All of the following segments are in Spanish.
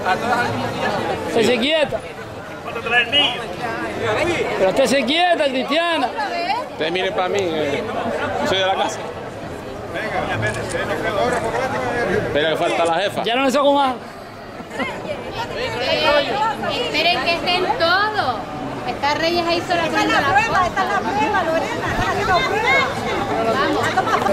Se quieta. Pero usted se quieta, Cristiana. Ustedes miren para mí, soy de la casa. Pero que falta la jefa. Ya no me saco más. Esperen que estén todos. Está Reyes ahí sola con la prueba. Esta es la prueba, Lorena. Vamos.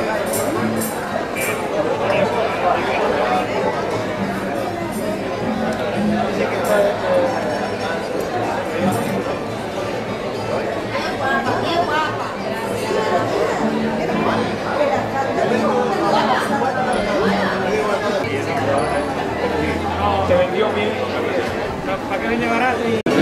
Te vendió bien. ¿Para qué viene barato?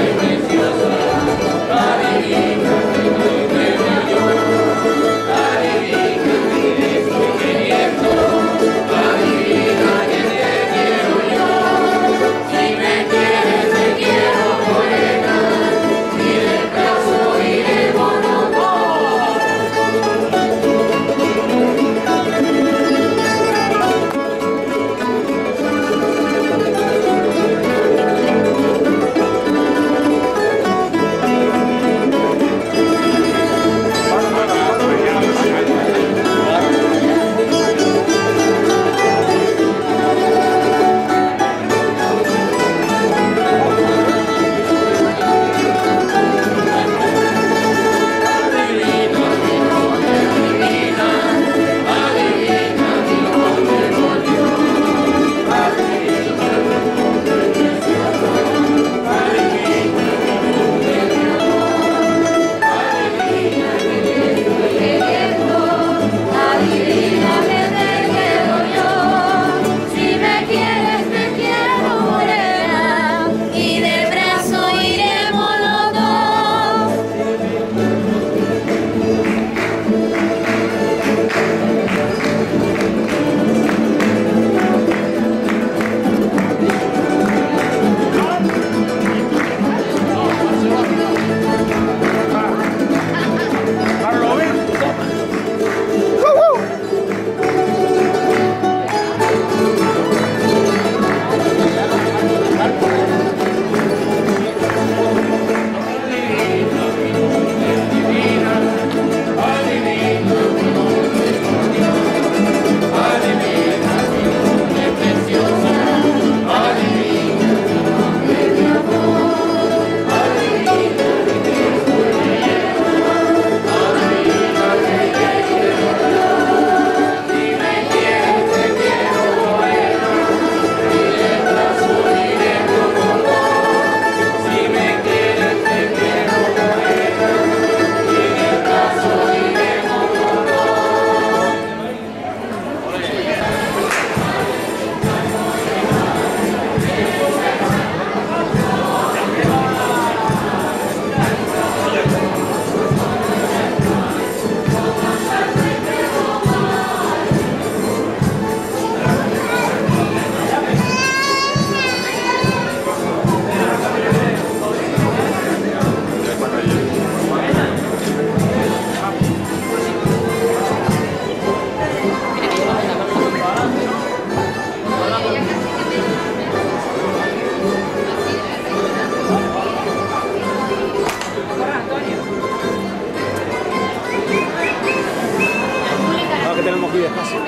tenemos aquí despacio.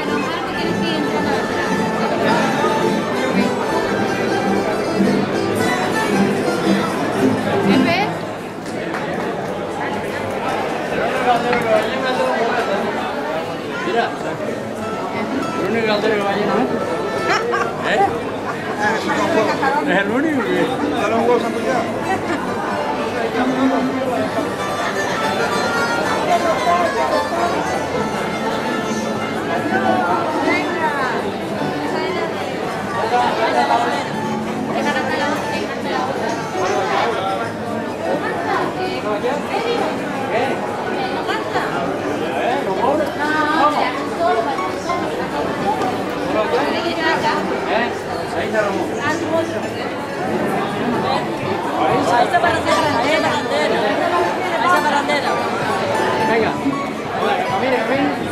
Mira, el único caldero que va lleno, ¿eh? Es el único que... Dale un huevo santullado. Venga, camine, camine.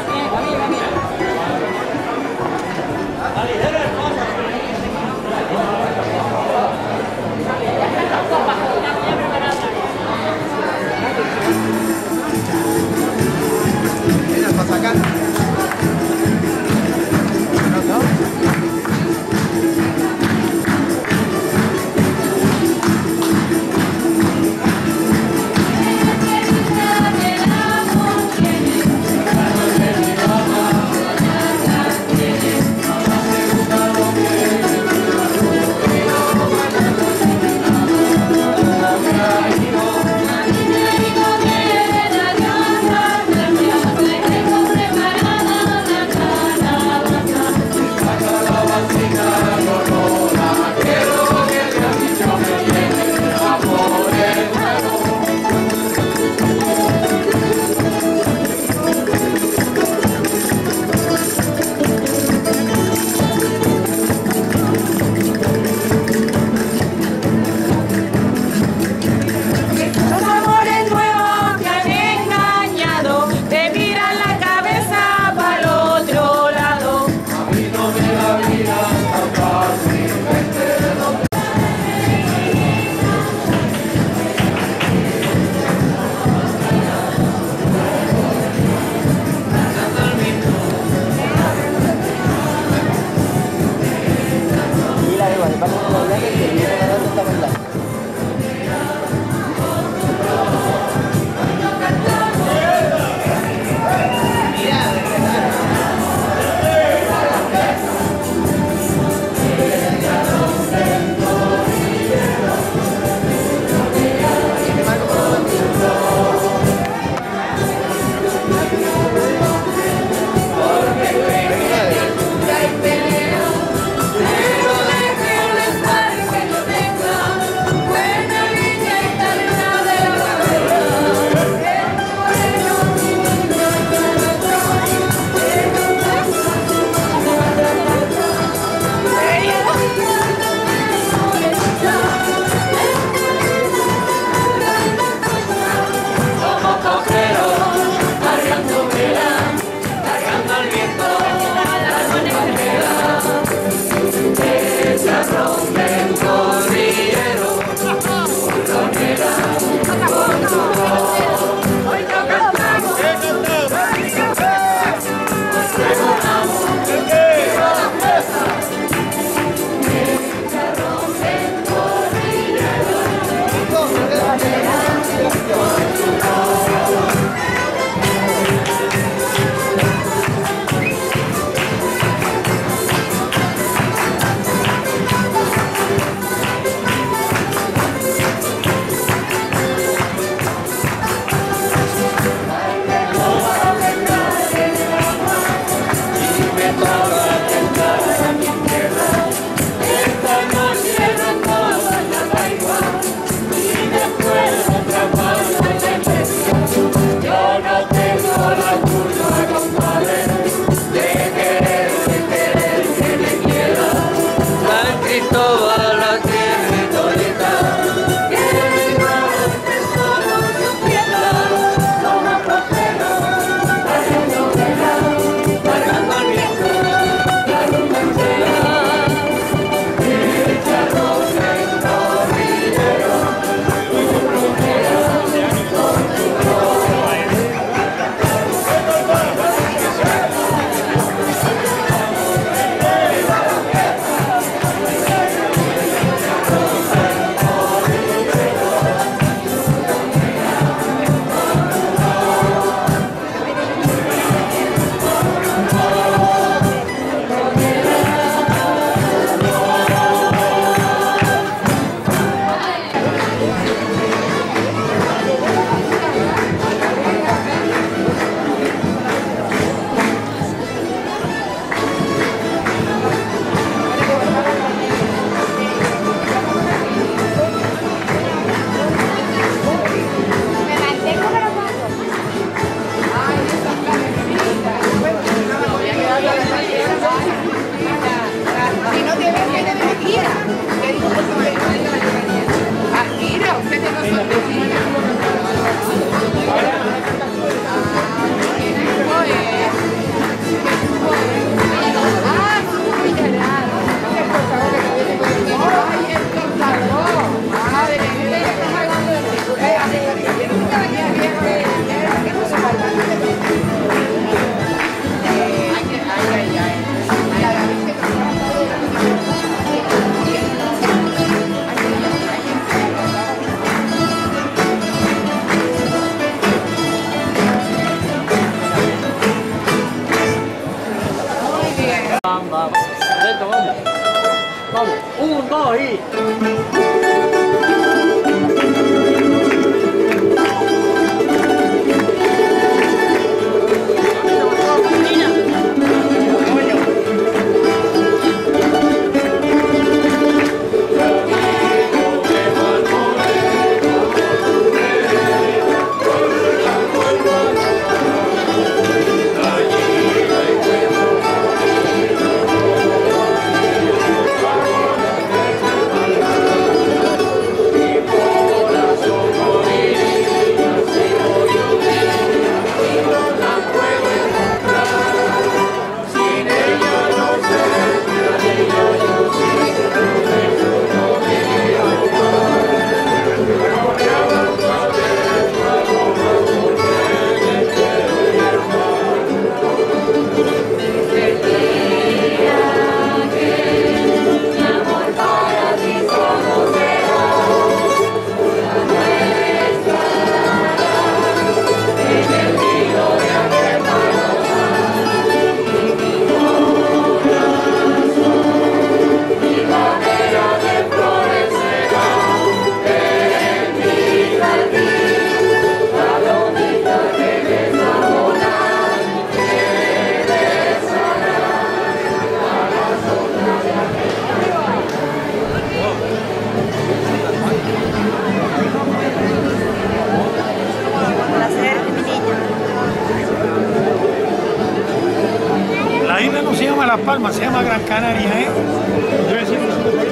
broma, se llama Gran Canaria, ¿eh? Debe ser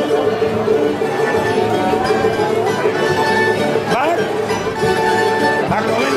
¿va? ¿Va, Rubén?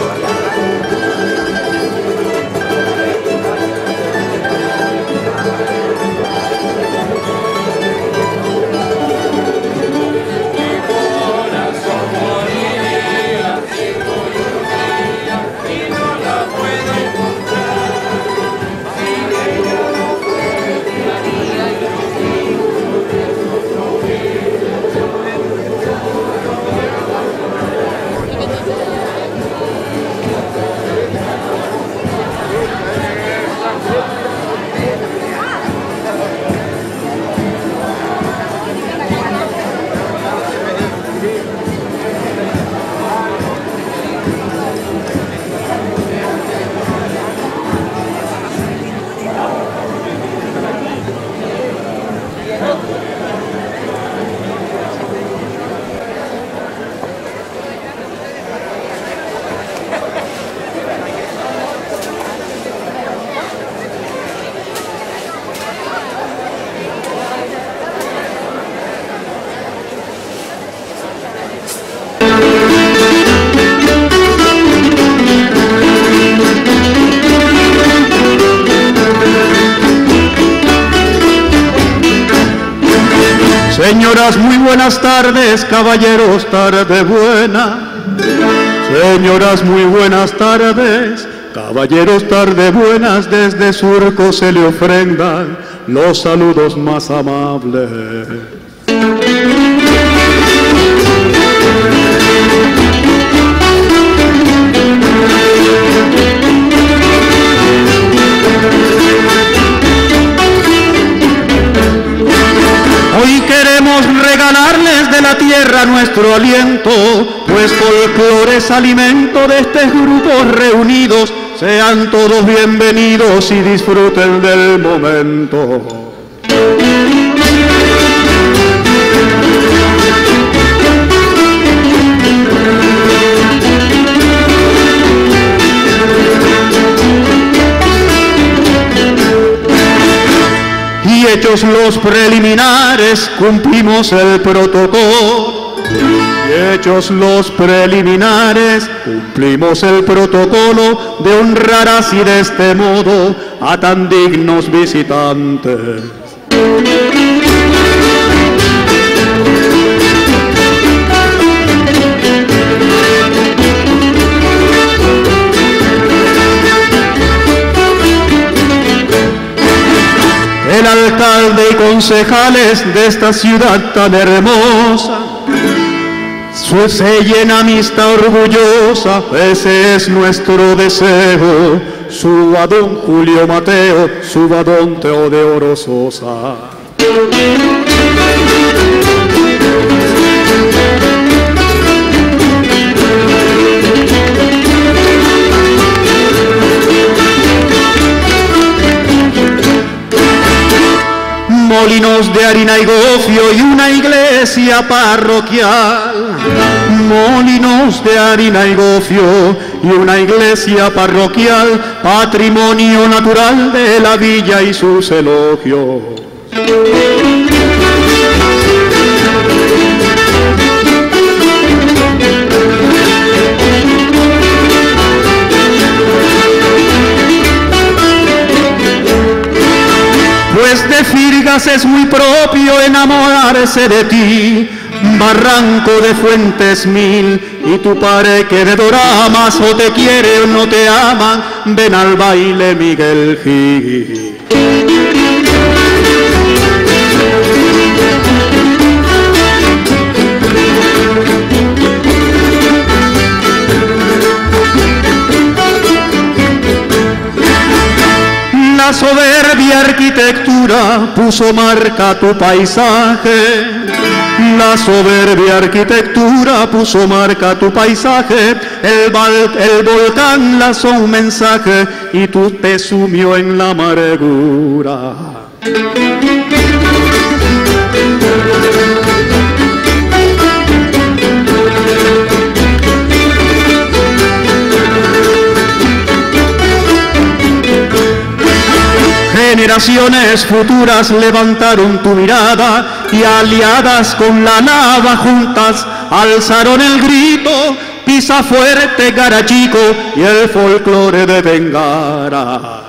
Señoras, muy buenas tardes, caballeros, tarde buena. Señoras, muy buenas tardes, caballeros, tarde buenas. Desde Surco se le ofrendan los saludos más amables. Hoy queremos regalarles de la tierra nuestro aliento, pues folclore es alimento de estos grupos reunidos. Sean todos bienvenidos y disfruten del momento. Y hechos los preliminares, cumplimos el protocolo. Y hechos los preliminares, cumplimos el protocolo de honrar así de este modo a tan dignos visitantes. El alcalde y concejales de esta ciudad tan hermosa, se llena amistad orgullosa, ese es nuestro deseo. Suba don Julio Mateo, suba don Teodoro Sosa. Molinos de harina y gofio y una iglesia parroquial. Molinos de harina y gofio y una iglesia parroquial, patrimonio natural de la villa y sus elogios. Pues de Firgas es muy propio enamorarse de ti, barranco de fuentes mil, y tu pareque de doramas, o te quiere o no te ama, ven al baile Miguel Gil. La soberbia arquitectura puso marca a tu paisaje. La soberbia arquitectura puso marca a tu paisaje. El volcán lanzó un mensaje y tú te sumió en la amargura. generaciones futuras levantaron tu mirada y aliadas con la nava juntas alzaron el grito, pisa fuerte Garachico y el folclore de Bengara.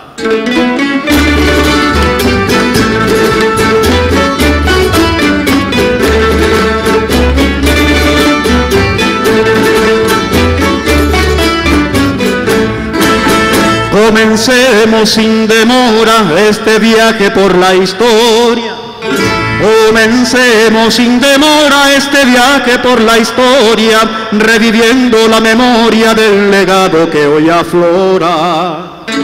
Comencemos sin demora este viaje por la historia. Comencemos sin demora este viaje por la historia, reviviendo la memoria del legado que hoy aflora.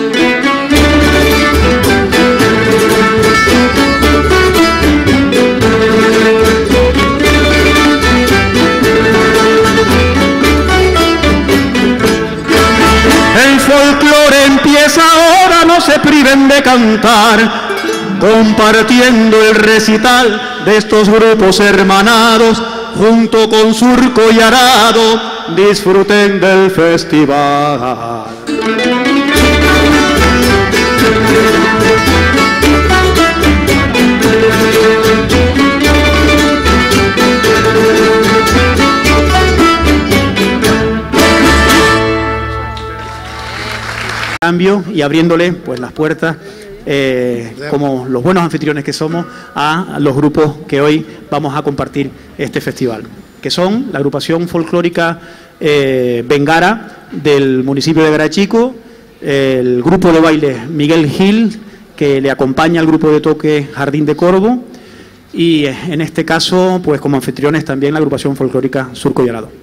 El folclore empieza ahora, no se priven de cantar, compartiendo el recital de estos grupos hermanados, junto con Surco y Arado, disfruten del festival. Cambio y abriéndole pues las puertas, como los buenos anfitriones que somos, a los grupos que hoy vamos a compartir este festival, que son la agrupación folclórica Bengara del municipio de Garachico, el grupo de baile Miguel Gil, que le acompaña al grupo de toque Jardín de Corvo, y en este caso pues como anfitriones también la agrupación folclórica Surco y Arado.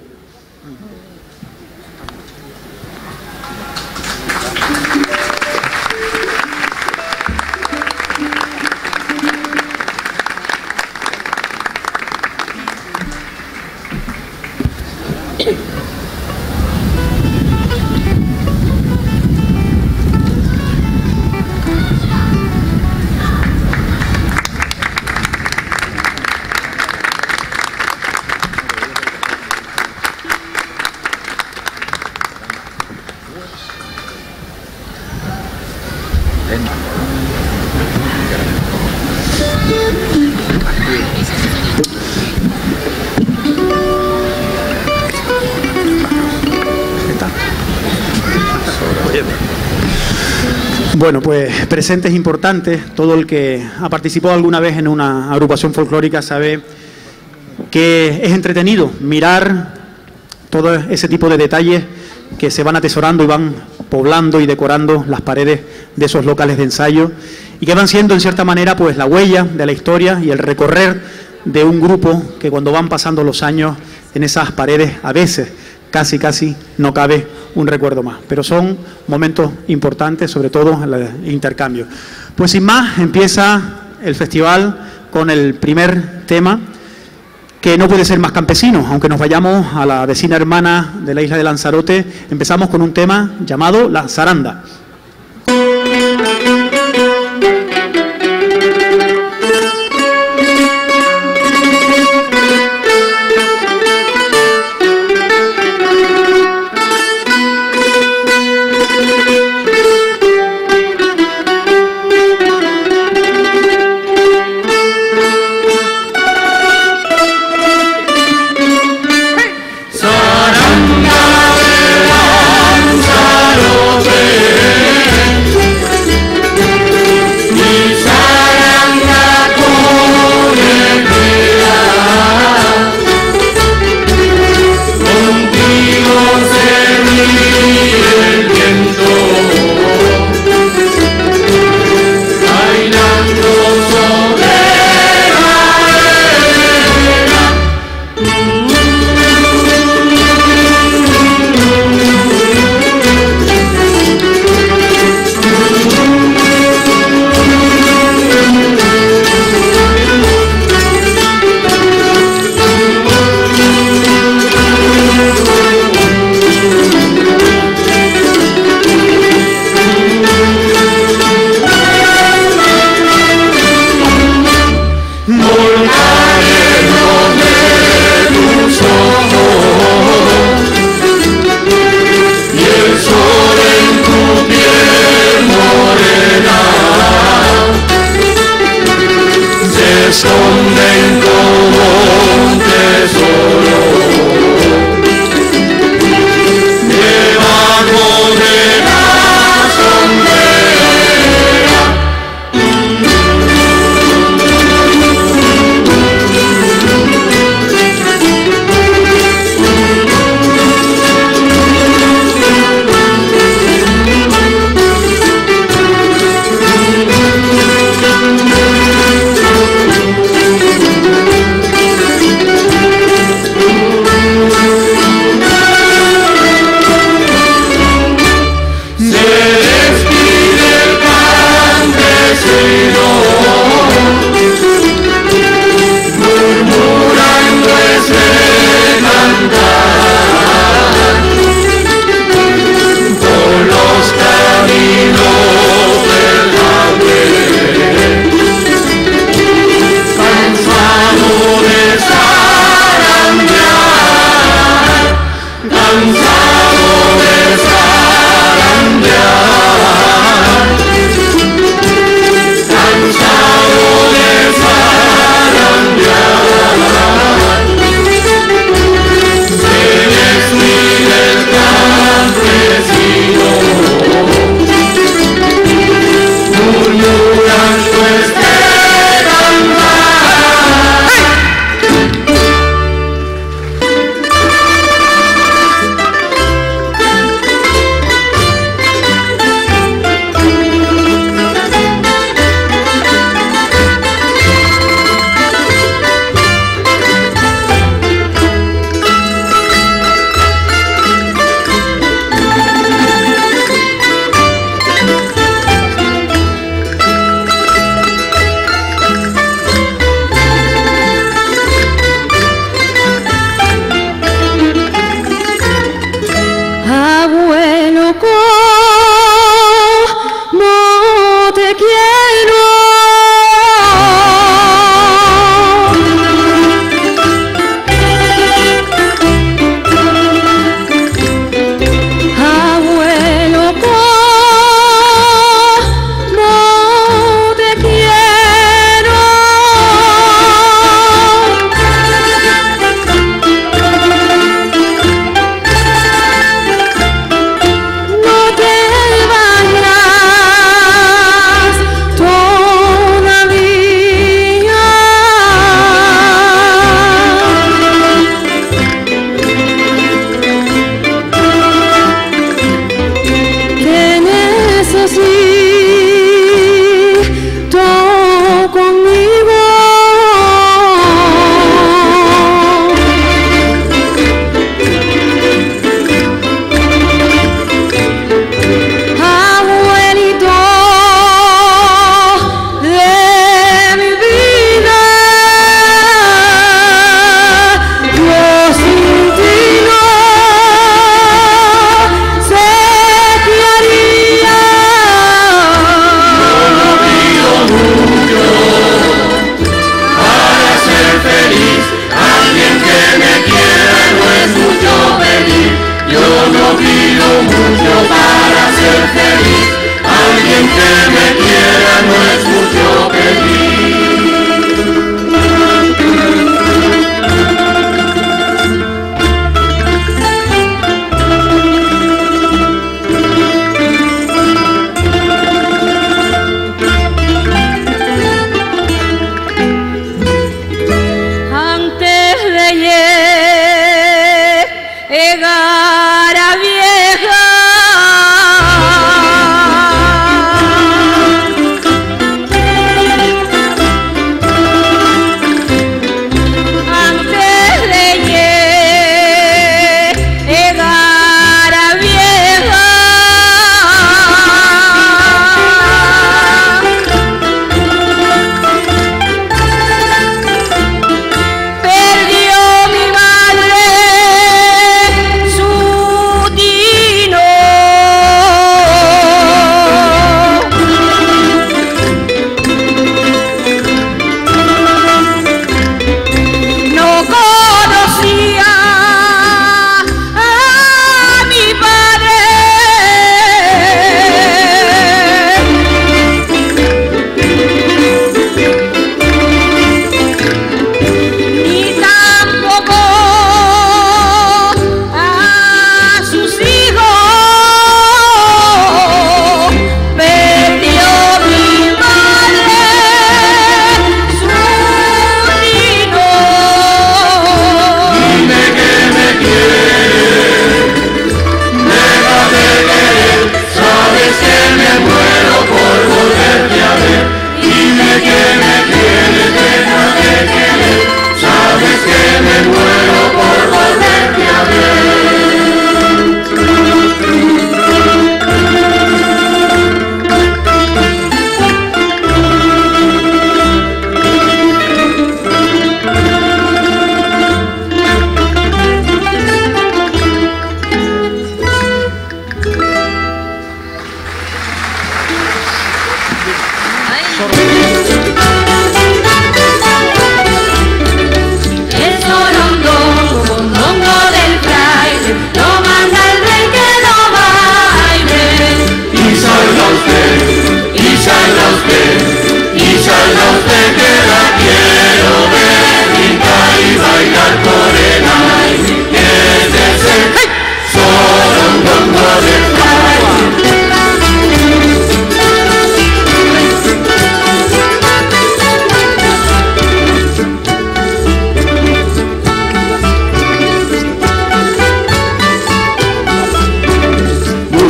Bueno, pues presentes importantes, todo el que ha participado alguna vez en una agrupación folclórica sabe que es entretenido mirar todo ese tipo de detalles que se van atesorando y van poblando y decorando las paredes de esos locales de ensayo y que van siendo en cierta manera pues la huella de la historia y el recorrer de un grupo que cuando van pasando los años en esas paredes a veces casi no cabe un recuerdo más, pero son momentos importantes, sobre todo el intercambio. Pues sin más, empieza el festival con el primer tema, que no puede ser más campesino, aunque nos vayamos a la vecina hermana de la isla de Lanzarote. Empezamos con un tema llamado La Zaranda.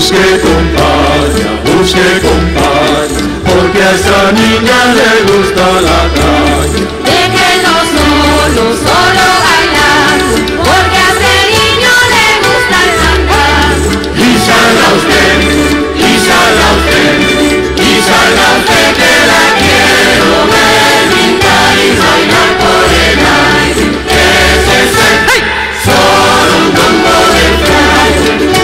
busque compañía, porque a esa niña le gusta la caña. Déjenlo solo bailando, porque a ese niño le gusta el fandango. Y salga usted, que la quiero ver brincar y bailar por el aire. Ese es el sorondongo del fraile.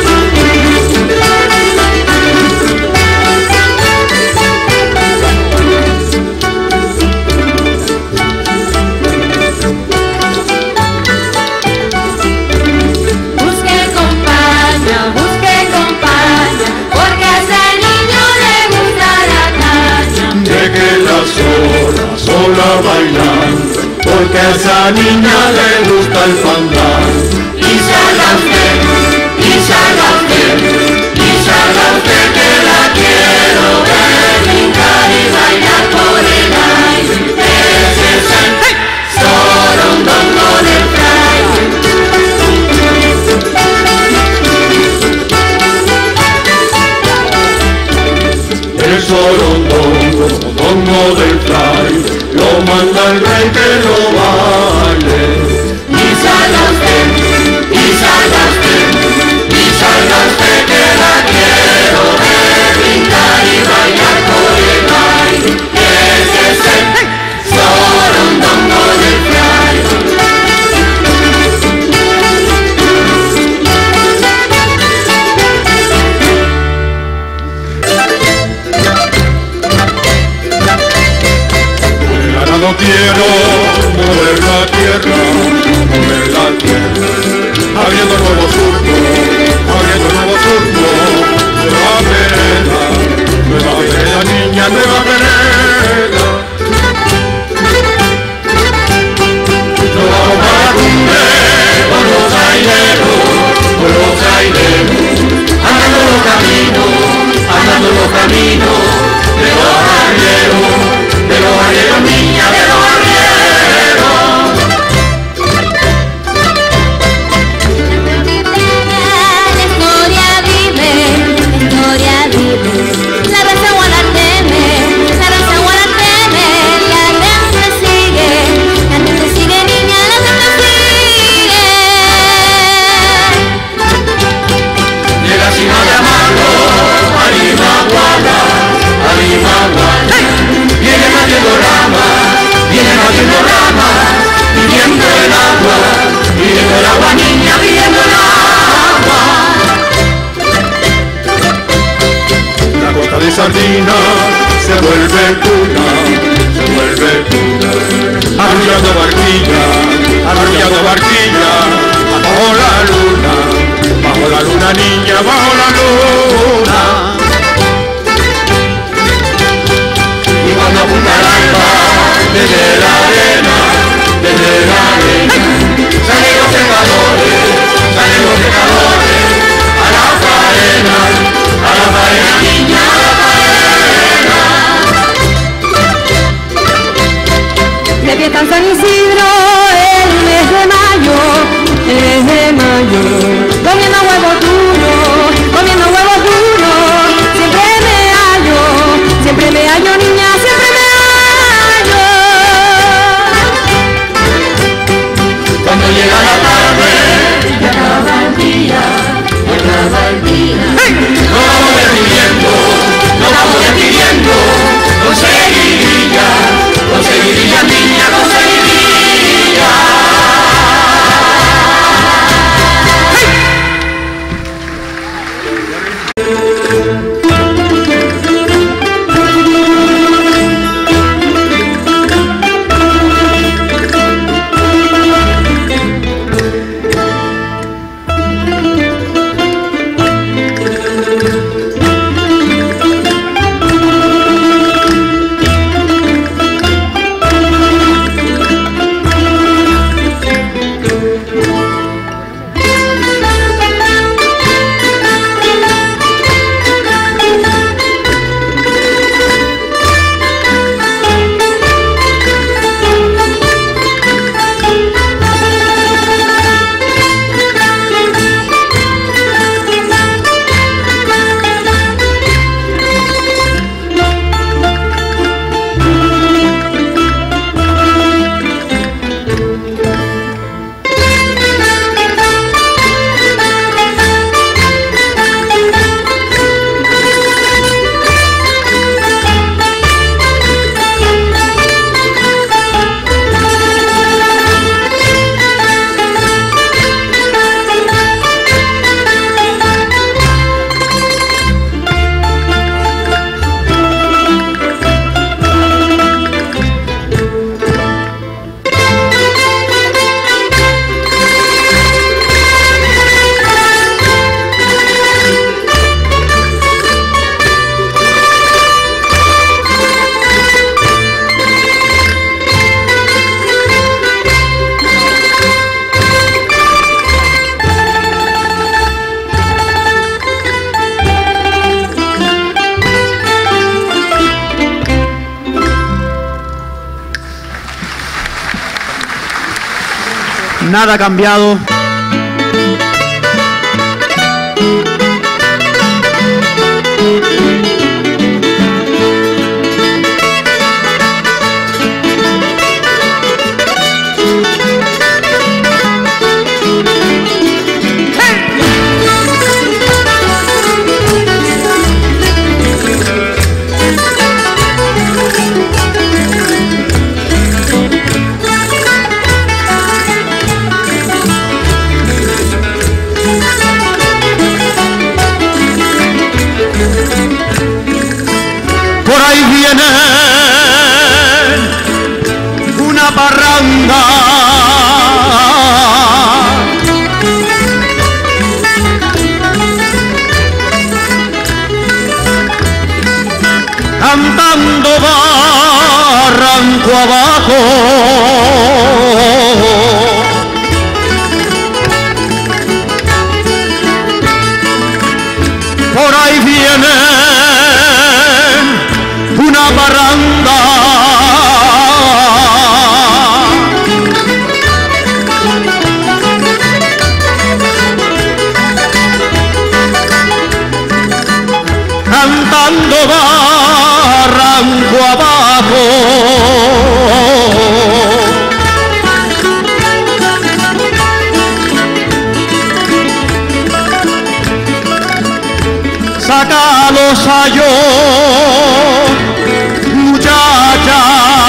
Busque compañía, porque a ese niño le gusta la caña. Déjenla sola bailando, porque a esa niña le gusta el fandango. Y salga usted, que la quiero ver brincar y bailar por el aire. Ese es el sorondongo del fraile. El sorondongo del fraile lo manda el rey que lo baile. Y salga usted, que Nada ha cambiado. Por ahí viene una parranda, cantando barranco abajo. Por ahí viene una barranda, cantando barranco abajo. Sácalos a yo, muchacha,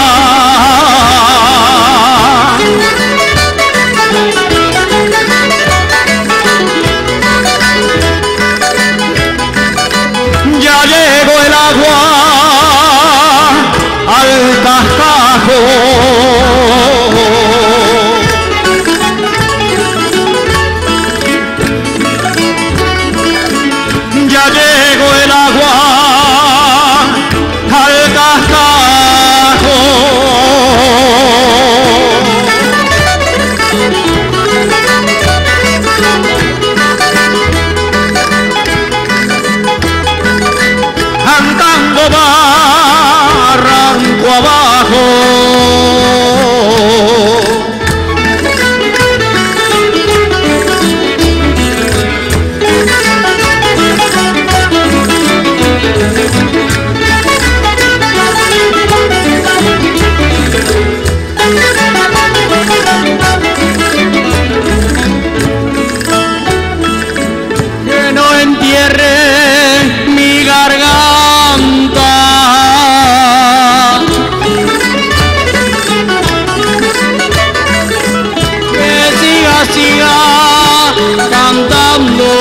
ya llegó el agua al cascajo. Ya llegó el agua al cascajo. Cantando barranco abajo. Que no entierre mi garganta, que siga cantando,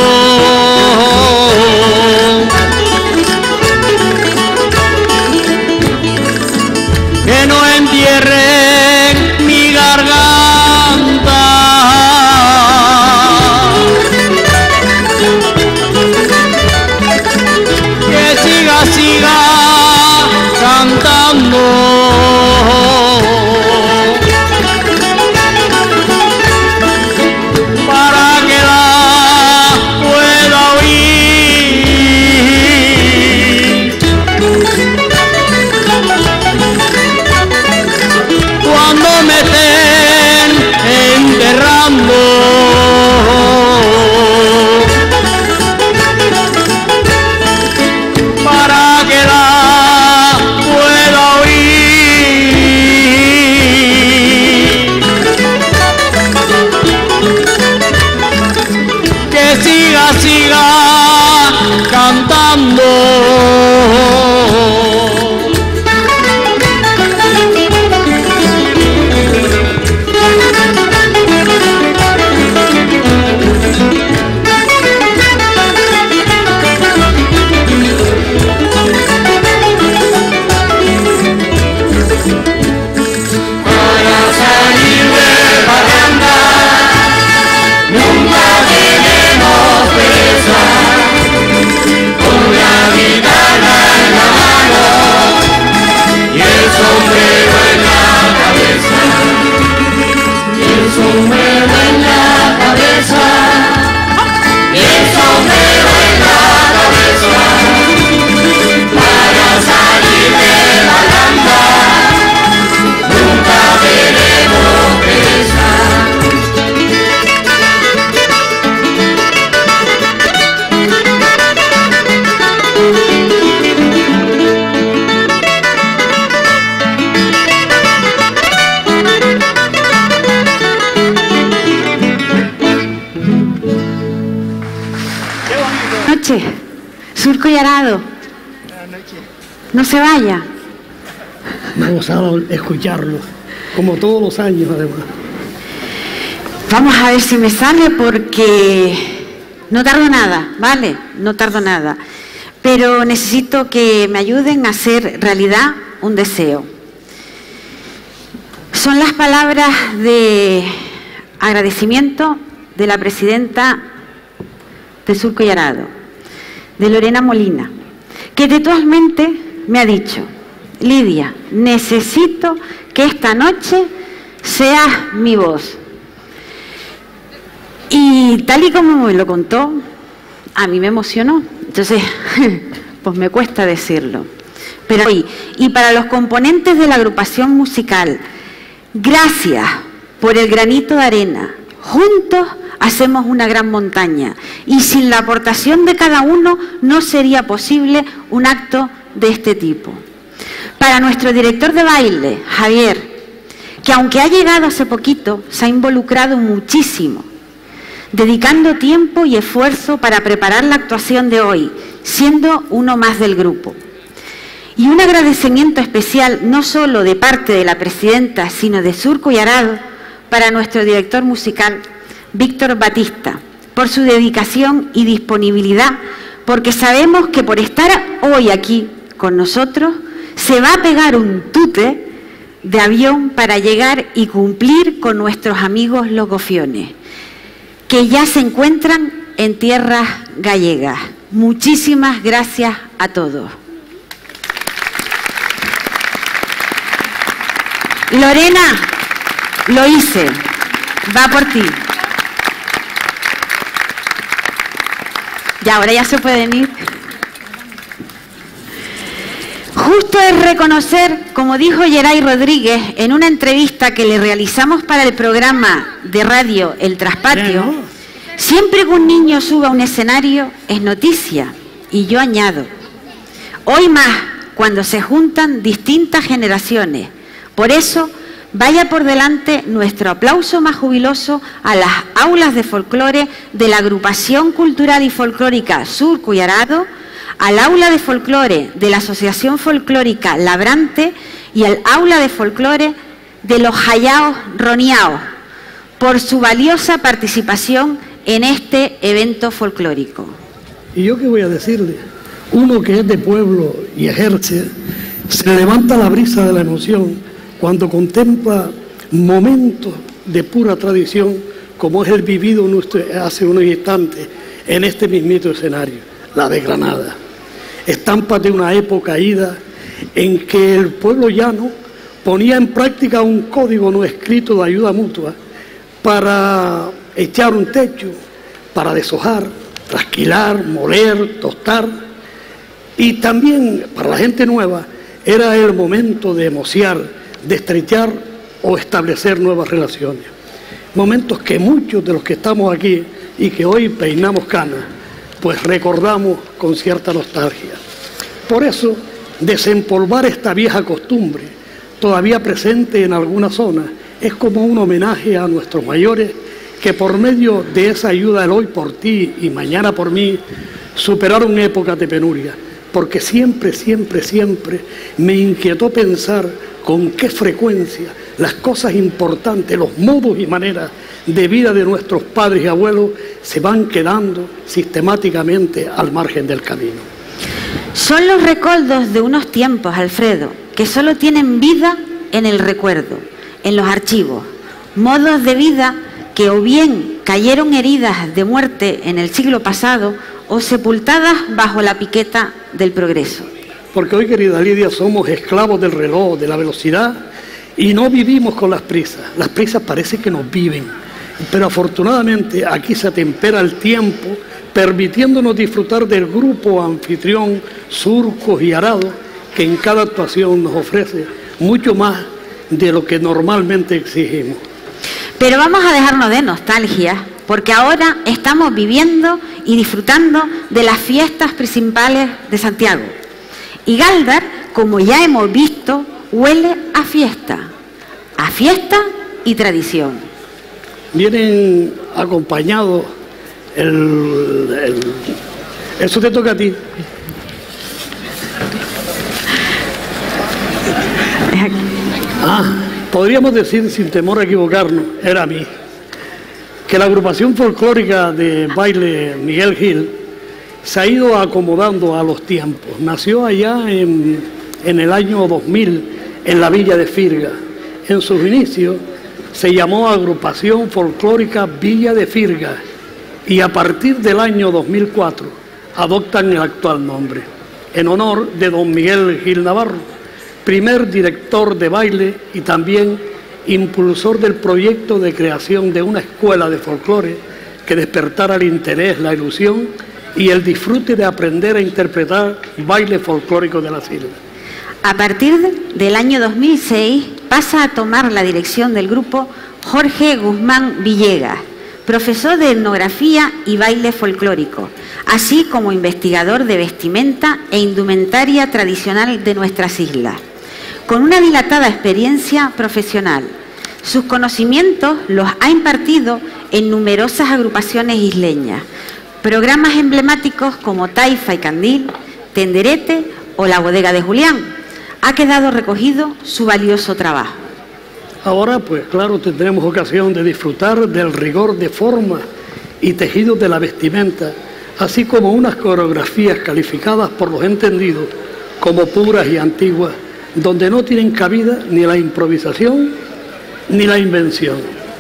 que no entierre mi garganta, que siga cantando, para que la pueda oír cuando me estén enterrando. Para que la pueda oír, que siga cantando. Nunca debemos pensar con la vida. noches. Surco y Arado. Buenas noches. No se vaya. Me ha gustado escucharlo, como todos los años además. Vamos a ver si me sale porque no tardo nada, ¿vale? No tardo nada. Pero necesito que me ayuden a hacer realidad un deseo. Son las palabras de agradecimiento de la presidenta de Surco y Arado, de Lorena Molina, que textualmente me ha dicho: Lidia, necesito que esta noche seas mi voz. Y tal y como me lo contó, a mí me emocionó. Entonces, pues me cuesta decirlo. Pero hoy, y para los componentes de la agrupación musical, gracias por el granito de arena. Juntos hacemos una gran montaña. Y sin la aportación de cada uno no sería posible un acto de este tipo. Para nuestro director de baile, Javier, que aunque ha llegado hace poquito, se ha involucrado muchísimo, dedicando tiempo y esfuerzo para preparar la actuación de hoy, siendo uno más del grupo. Y un agradecimiento especial, no solo de parte de la presidenta, sino de Surco y Arado, para nuestro director musical, Víctor Batista, por su dedicación y disponibilidad, porque sabemos que por estar hoy aquí con nosotros, se va a pegar un tute de avión para llegar y cumplir con nuestros amigos los gofiones, que ya se encuentran en tierras gallegas. Muchísimas gracias a todos. Lorena, lo hice. Va por ti. Ya, ahora ya se pueden ir. Justo es reconocer, como dijo Geray Rodríguez en una entrevista que le realizamos para el programa de radio El Traspatio, siempre que un niño suba a un escenario es noticia. Y yo añado, hoy más, cuando se juntan distintas generaciones. Por eso, vaya por delante nuestro aplauso más jubiloso a las aulas de folclore de la Agrupación Cultural y Folclórica Surco y Arado, al aula de folclore de la Asociación Folclórica Labrante y al aula de folclore de los Hayaos Roniaos, por su valiosa participación en este evento folclórico. ¿Y yo qué voy a decirle? Uno que es de pueblo y ejerce, se le levanta la brisa de la emoción cuando contempla momentos de pura tradición, como es el vivido hace unos instantes en este mismito escenario, la de Granada. Estampas de una época ida en que el pueblo llano ponía en práctica un código no escrito de ayuda mutua para echar un techo, para deshojar, trasquilar, moler, tostar. Y también para la gente nueva era el momento de mociar, de estrechar o establecer nuevas relaciones. Momentos que muchos de los que estamos aquí y que hoy peinamos canas, pues recordamos con cierta nostalgia. Por eso, desempolvar esta vieja costumbre, todavía presente en algunas zonas, es como un homenaje a nuestros mayores que por medio de esa ayuda del hoy por ti y mañana por mí, superaron épocas de penuria. Porque siempre, siempre, siempre me inquietó pensar con qué frecuencia las cosas importantes, los modos y maneras de vida de nuestros padres y abuelos se van quedando sistemáticamente al margen del camino. Son los recuerdos de unos tiempos, Alfredo, que solo tienen vida en el recuerdo, en los archivos. Modos de vida que o bien cayeron heridas de muerte en el siglo pasado o sepultadas bajo la piqueta del progreso. Porque hoy, querida Lidia, somos esclavos del reloj, de la velocidad, y no vivimos con las prisas. Las prisas parece que nos viven, pero afortunadamente aquí se atempera el tiempo, permitiéndonos disfrutar del grupo anfitrión Surcos y Arado, que en cada actuación nos ofrece mucho más de lo que normalmente exigimos. Pero vamos a dejarnos de nostalgia, porque ahora estamos viviendo y disfrutando de las fiestas principales de Santiago. Y Galdar, como ya hemos visto, huele a fiesta y tradición. Vienen acompañados Eso te toca a ti. Podríamos decir, sin temor a equivocarnos, era a mí, que la agrupación folclórica de baile Miguel Gil se ha ido acomodando a los tiempos. Nació allá en el año 2000 en la villa de Firga. En sus inicios se llamó Agrupación Folclórica Villa de Firga y a partir del año 2004 adoptan el actual nombre, en honor de don Miguel Gil Navarro, primer director de baile y también impulsor del proyecto de creación de una escuela de folclore que despertara el interés, la ilusión y el disfrute de aprender a interpretar baile folclórico de las islas. A partir del año 2006 pasa a tomar la dirección del grupo Jorge Guzmán Villegas, profesor de etnografía y baile folclórico, así como investigador de vestimenta e indumentaria tradicional de nuestras islas. Con una dilatada experiencia profesional, sus conocimientos los ha impartido en numerosas agrupaciones isleñas, programas emblemáticos como Taifa y Candil, Tenderete o La Bodega de Julián. Ha quedado recogido su valioso trabajo. Ahora, pues claro, tendremos ocasión de disfrutar del rigor de forma y tejido de la vestimenta, así como unas coreografías calificadas por los entendidos como puras y antiguas, donde no tienen cabida ni la improvisación ni la invención.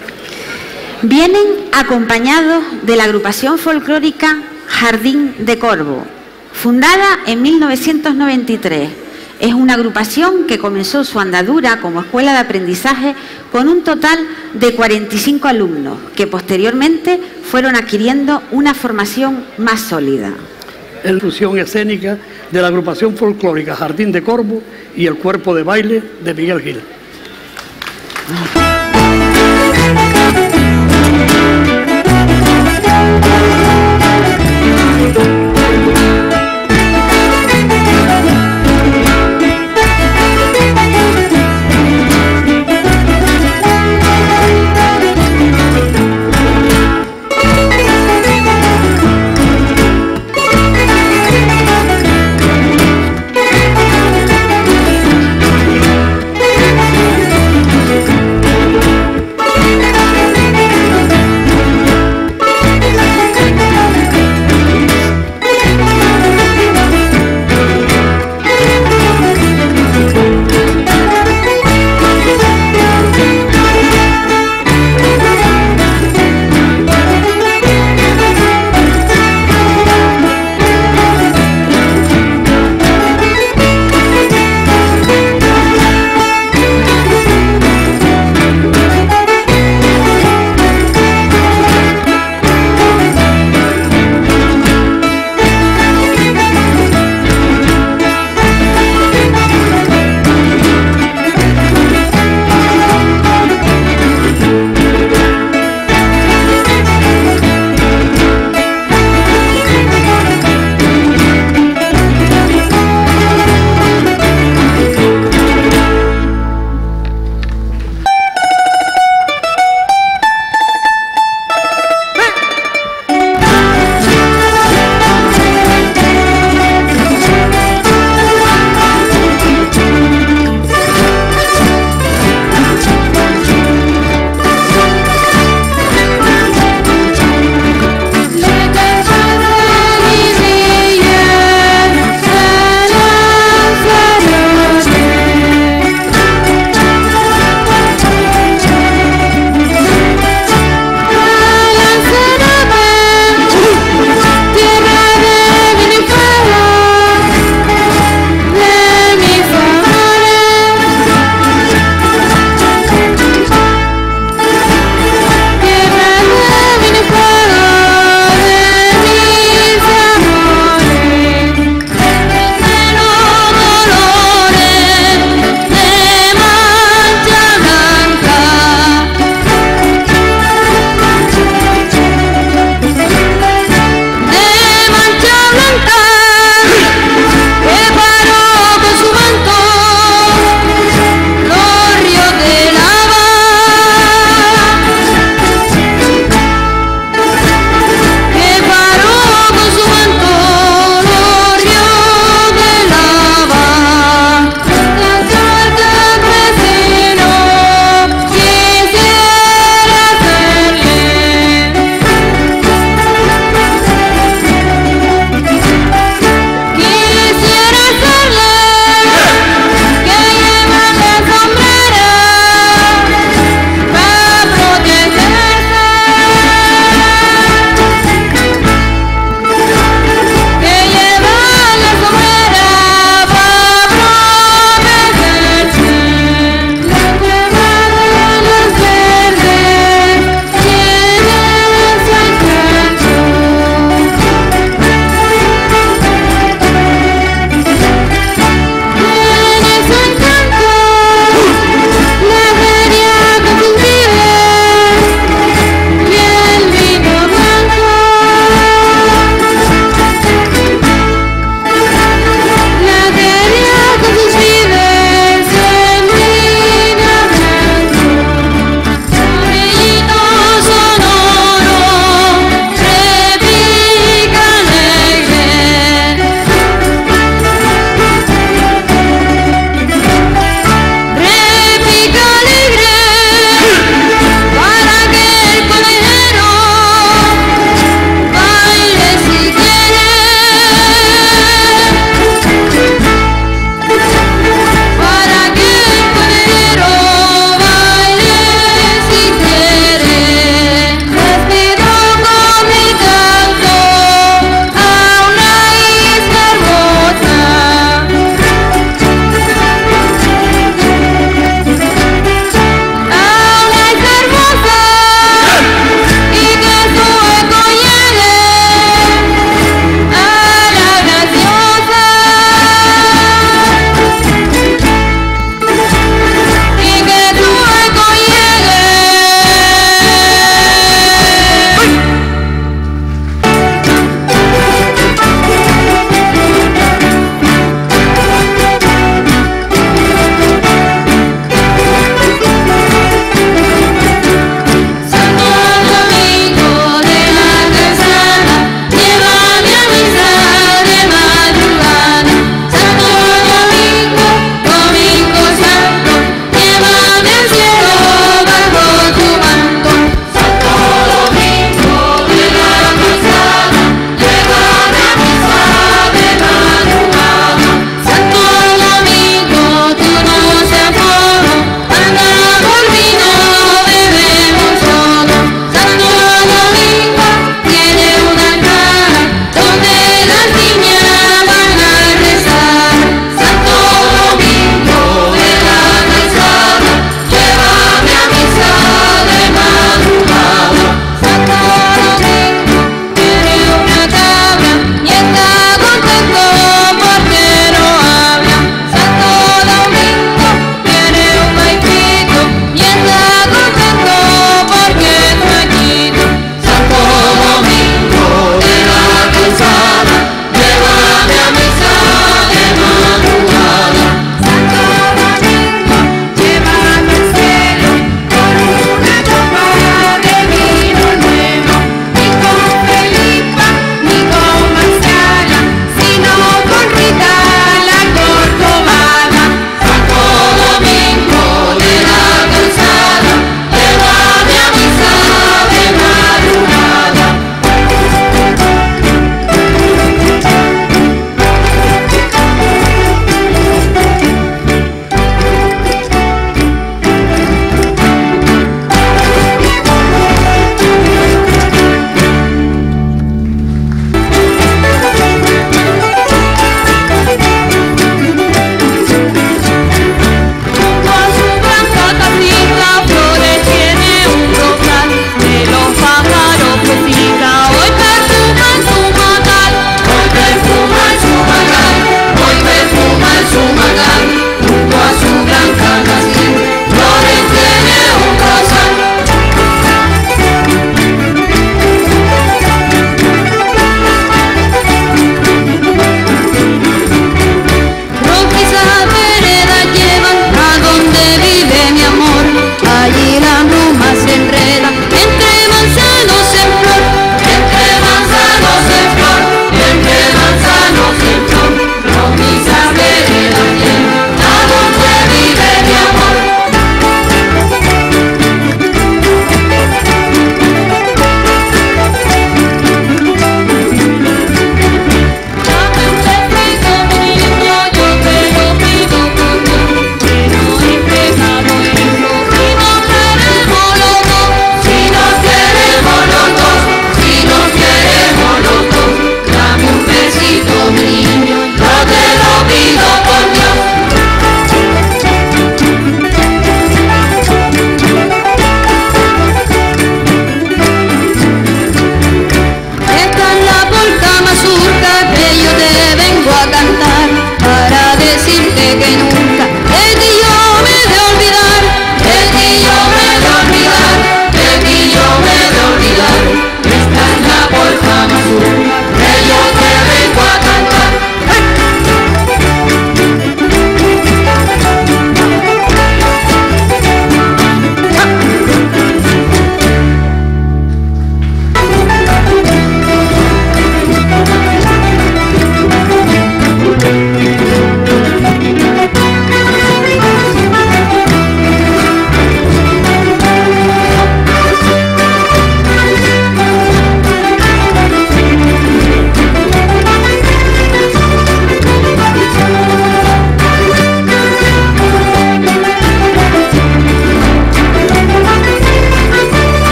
Vienen acompañados de la agrupación folclórica Jardín de Corvo, fundada en 1993. Es una agrupación que comenzó su andadura como escuela de aprendizaje con un total de 45 alumnos, que posteriormente fueron adquiriendo una formación más sólida. La inclusión escénica de la agrupación folclórica Jardín de Corvo y el cuerpo de baile de Miguel Gil.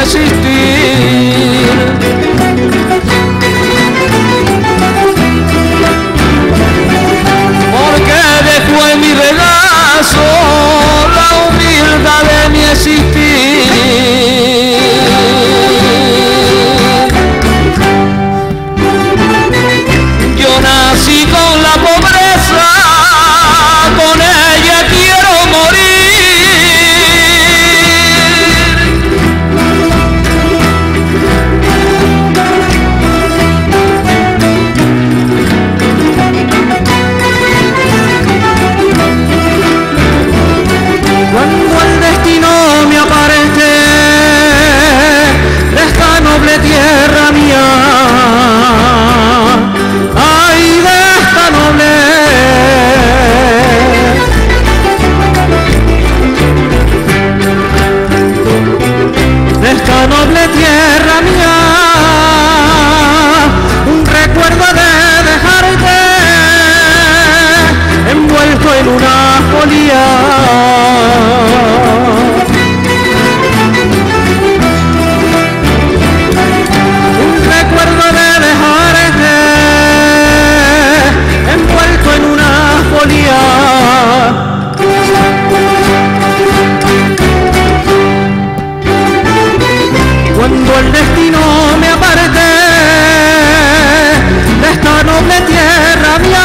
existir. Porque dejó en mi regazo la humildad de mi existir. Yo nací con la pobreza, con ella quiero morir. Cuando el destino me aparece de esta noble tierra mía, ay, de esta noble, de esta noble tierra mía, un recuerdo de dejarte envuelto en una folía. Un recuerdo de dejarte envuelto en una folía. Cuando el destino me aparte de esta noble tierra mía,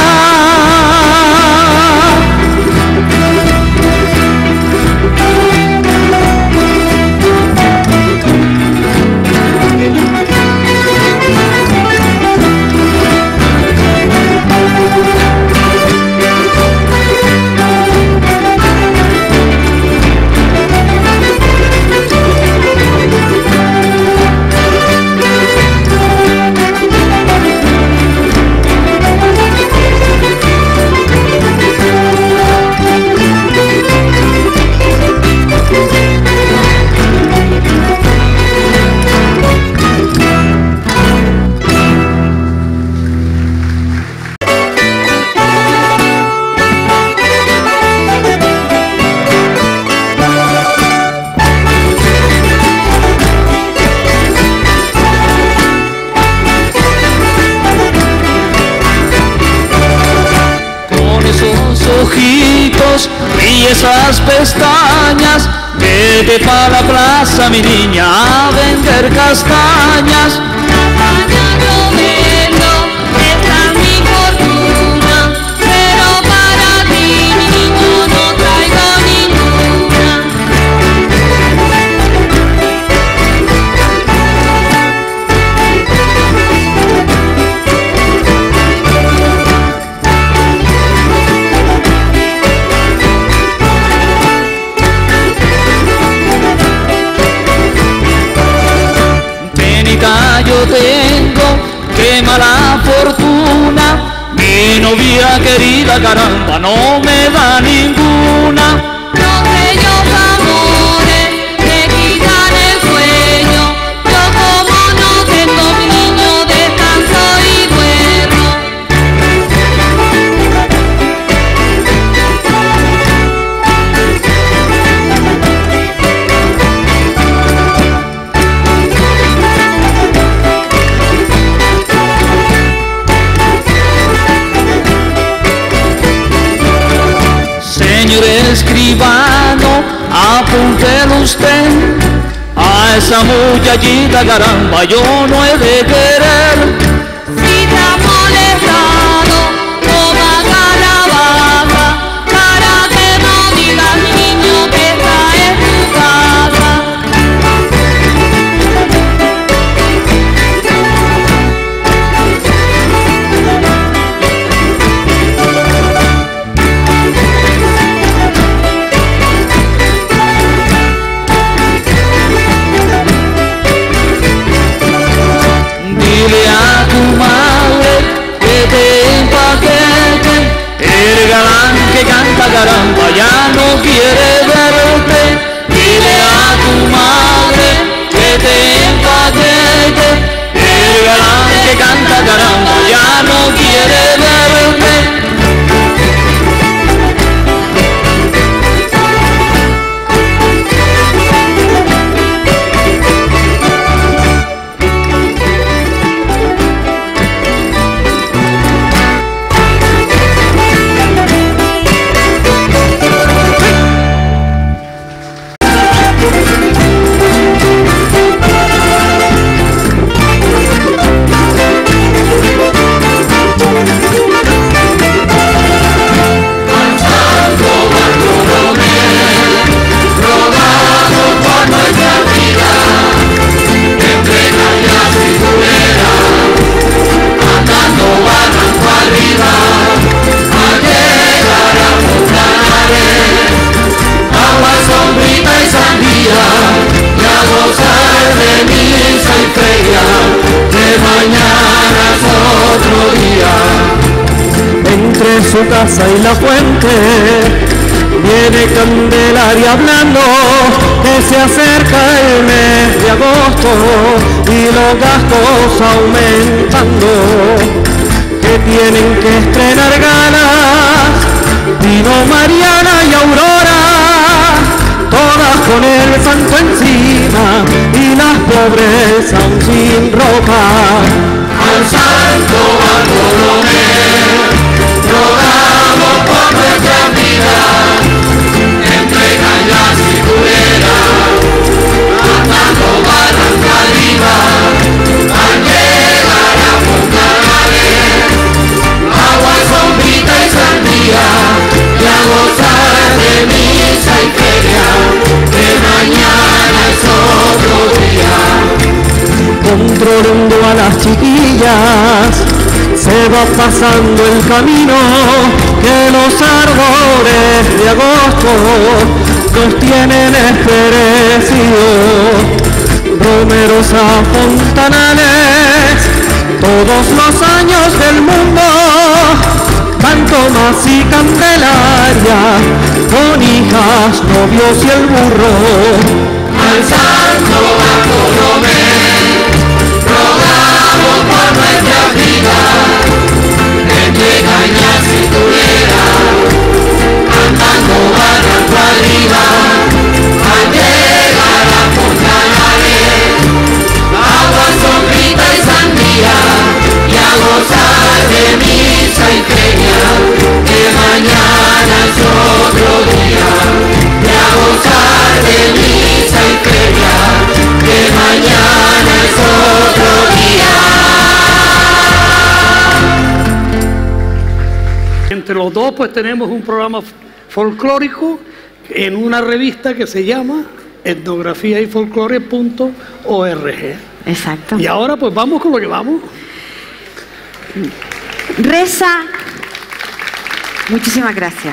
ojitos y esas pestañas, vete pa' la plaza, mi niña, a vender castañas. Yo tengo, qué mala fortuna, mi novia querida, caramba, no me da ninguna. Los bellos amores me quitan el sueño, yo como no tengo mi niño descanso y duermo. Señor escribano, apúntelo usted, a esa muchachita, caramba, yo no he de querer. Si te ha molestado, toma calabaza, para que no digas mi niño que está en tu casa. Dile a tu madre que te empaquete, el galán que canta, caramba, ya no quiere verte. Dile a tu madre que te empaquete, el galán que canta, caramba, ya no quiere verte. entre su casa y la fuente. Viene Candelaria hablando que se acerca el mes de agosto y los gastos aumentando, que tienen que estrenar galas, Dino, Mariana y Aurora, todas con el santo encima y las pobres aún sin ropa. Al santo Bartolomé rogamos por nuestra vida, entregalas si tuviera, andando barranca arriba, al llegar a Fontanales, agua, sombrita y sandía, y a gozar de misa y feria, que mañana es otro día. Controlando a las chiquillas, se va pasando el camino, que los árboles de agosto nos tienen esperecidos. Romeros a Fontanales, todos los años del mundo, van Tomás y Candelaria, con hijas, novios y el burro. Al santo Bartolomé rogamos por nuestra vida, entre cañas si tuviera, andando barranco arriba, al llegar a Fontanales, agua, sombrita y sandía, y a gozar de misa y feria, que mañana es otro día, y a gozar de misa y feria, que mañana es otro día. Entre los dos pues tenemos un programa folclórico en una revista que se llama etnografiayfolclore.org. Exacto. Y ahora pues vamos con lo que vamos. Reza, muchísimas gracias.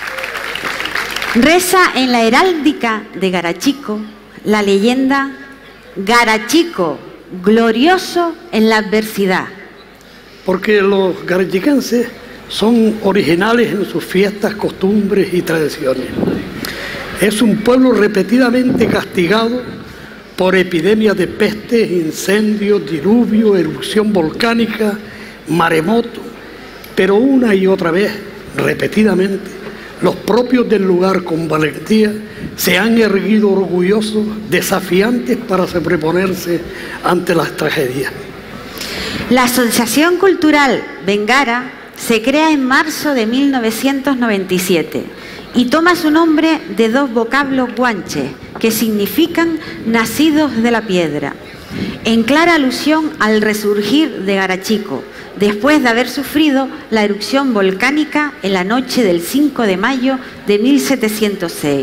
Reza en la heráldica de Garachico la leyenda Garachico, glorioso en la adversidad. Porque los garachiquenses son originales en sus fiestas, costumbres y tradiciones. Es un pueblo repetidamente castigado por epidemias de pestes, incendios, diluvio, erupción volcánica, maremoto, pero una y otra vez, repetidamente, los propios del lugar con valentía se han erguido orgullosos, desafiantes para sobreponerse ante las tragedias. La Asociación Cultural Bengara se crea en marzo de 1997 y toma su nombre de dos vocablos guanches que significan nacidos de la piedra, en clara alusión al resurgir de Garachico, después de haber sufrido la erupción volcánica en la noche del 5 de mayo de 1706.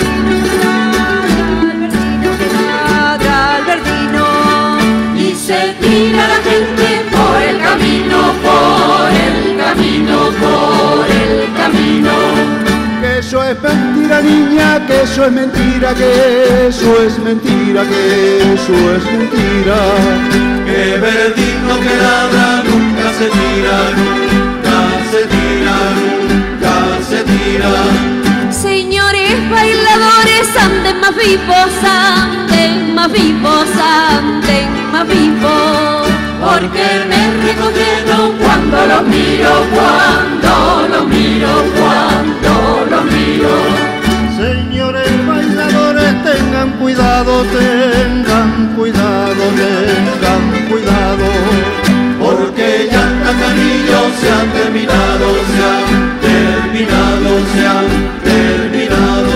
Y se tira la gente por el camino, por el camino, por el camino. Que eso es mentira, niña, que eso es mentira, que eso es mentira, que eso es mentira. Que verdino que ladra nunca se tira, nunca se tira, nunca se tira. Señores bailadores, anden más vivos, anden más vivos, anden más vivos. Porque me recogieron cuando los miro, cuando los miro, cuando los miro. Señores bailadores, tengan cuidado, tengan cuidado, tengan cuidado. Porque ya tacanillos se han terminado, se han terminado, se han terminado.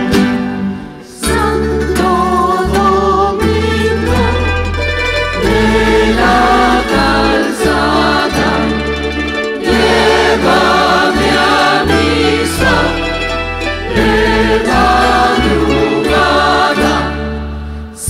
Santo Domingo de la calzada, llévame a misa de madrugada.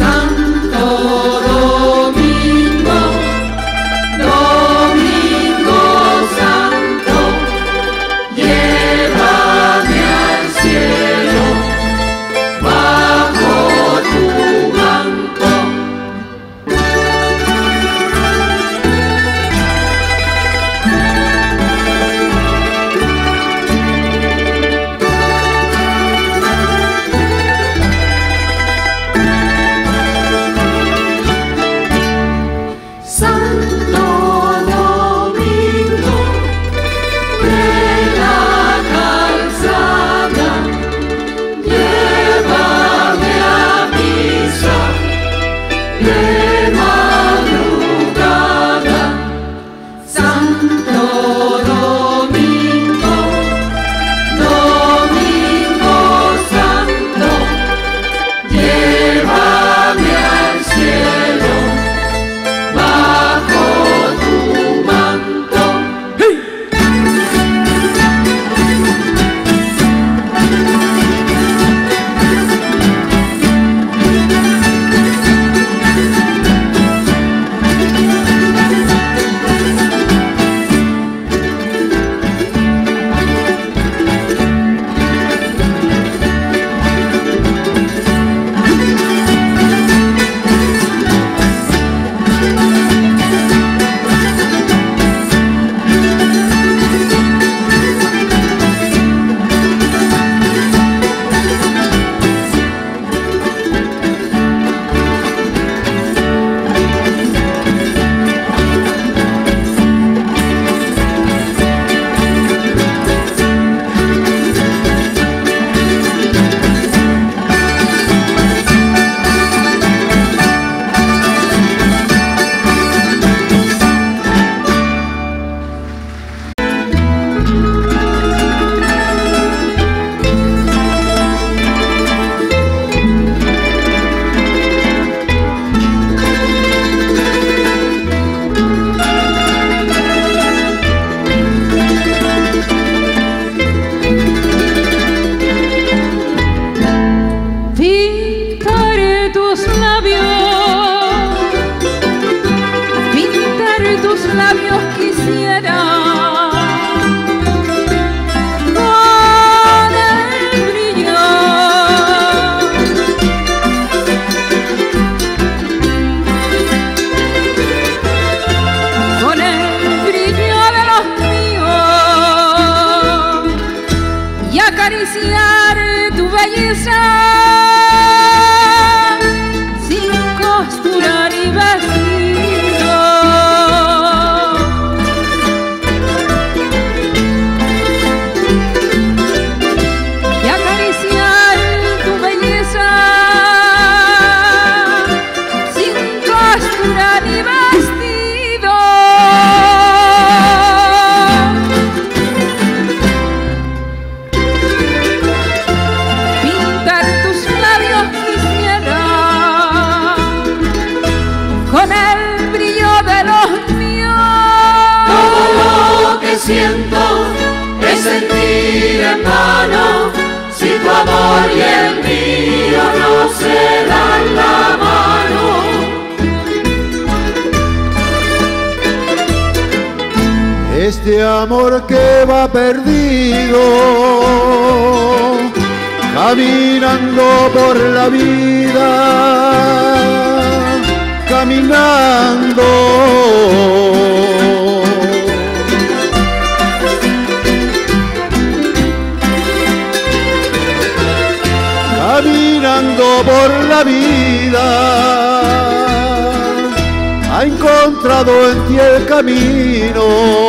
quisiera con el brillo de los míos y acariciar tu belleza sin costura ni vestido, y acariciar tu belleza sin costura ni vestido. Pintar tus labios quisiera con el brillo de los míos. Todo lo que siento es sentir en vano si tu amor y el mío no se dan la mano. Este amor que va perdido, caminando por la vida, caminando. Caminando por la vida, ha encontrado en ti el camino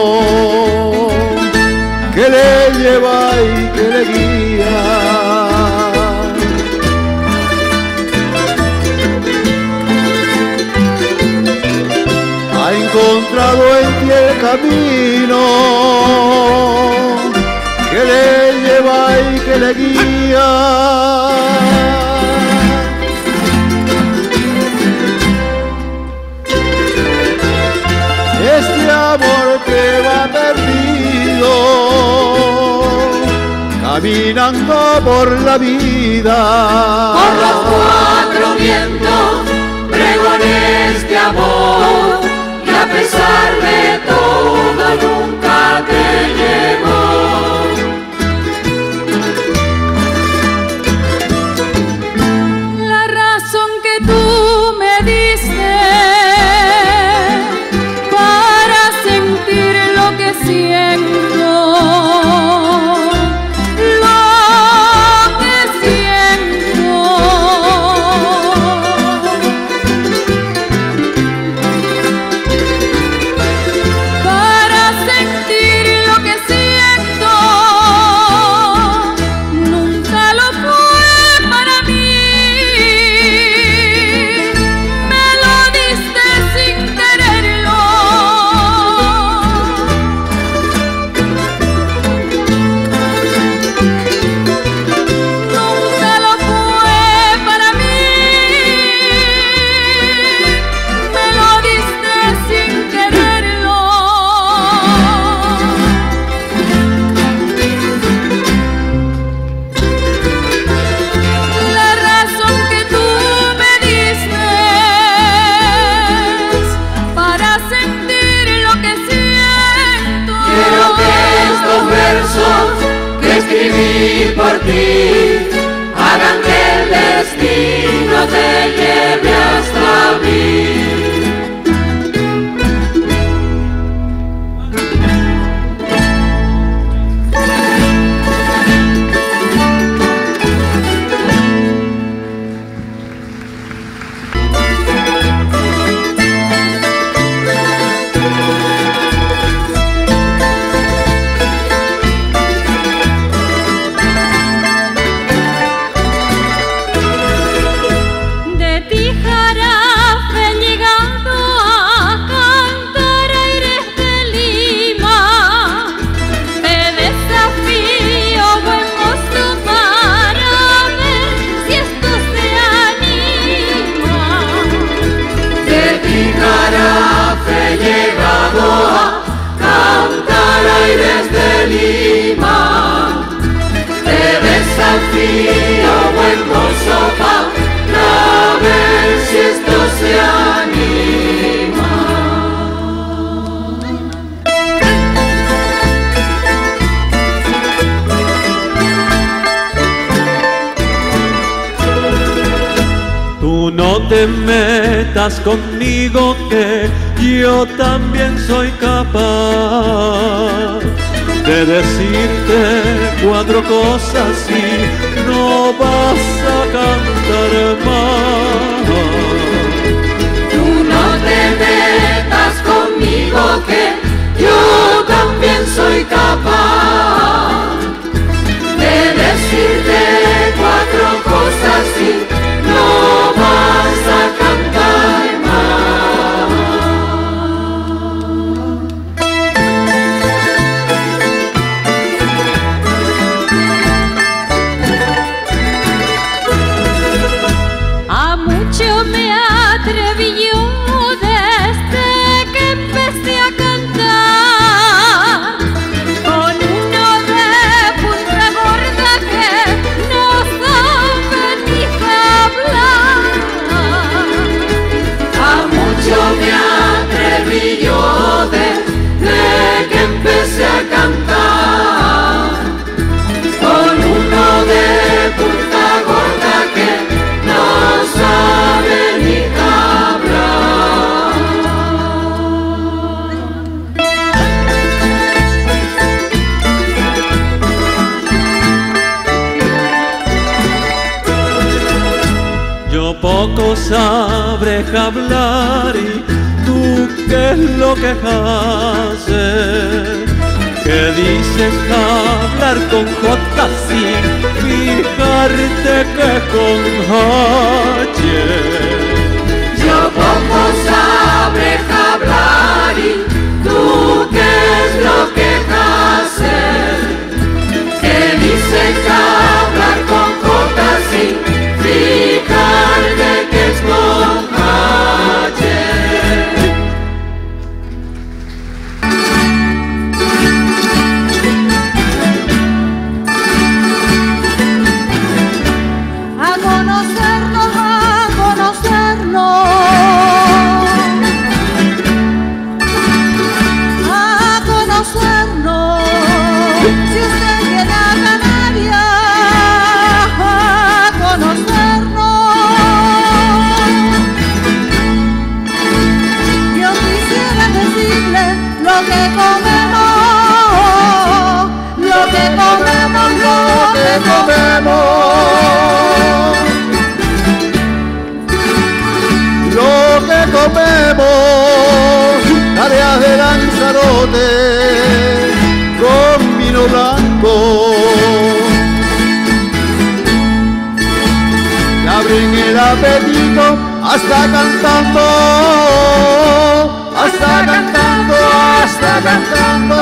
que le lleva y que le guía. Ha encontrado en ti el camino que le lleva y que le guía. Este amor que va perdido, caminando por la vida. Por los cuatro vientos pregones de amor y a pesar de todo nunca te llegó. La razón que tú me diste para sentir lo que siento, para sentir lo que siento, nunca lo fue para mí. Me lo diste sin quererlo. Nunca lo fue para mí. Me lo diste sin quererlo. La razón que tú me diste para sentir lo que siento. Quiero que estos versos que escribí por ti hagan que el destino te lleve hasta mí. De ti, jarafe, llegando a cantar aires de Lima, te desafío, buen mozo, para ver si esto se anima. De ti, jarafe, llegado a cantar aires de Lima, te desafío, buen mozo, para ver si esto se anima. no te metas conmigo que yo también soy capaz de decirte 4 cosas y no vas a cantar más. Tú no te metas conmigo que yo también soy capaz de decirte 4 cosas y no vas a cantar A mucho me atreví yo desde que empecé a cantar, con uno de punta gorda que no sabe ni hablar. A mucho me atreví yo desde que empecé a cantar, con uno de punta gorda que no sabe ni hablar. Yo poco sabré hablar y tú qué es lo que haces, que dices hablar con J sin fijarte que con H. Yo poco sabré hablar y tú qué es lo que haces, que dices hablar con J sin fijarte que es con H. A conocernos, si usted viene a Canarias, a conocernos. Yo quisiera decirle lo que comemos, lo que comemos, lo que comemos. Lo que comemos, tareas de Lanzarote con vino blanco, que abren el apetito hasta cantando, hasta cantando, hasta cantando.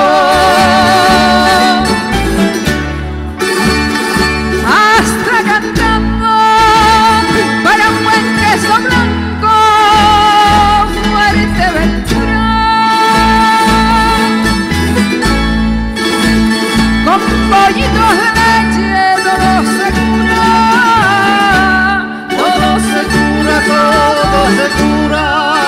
Hasta cantando para un buen queso blanco, Fuerteventura, con pollitos de leche, todo se cura, todo se cura, todo se cura.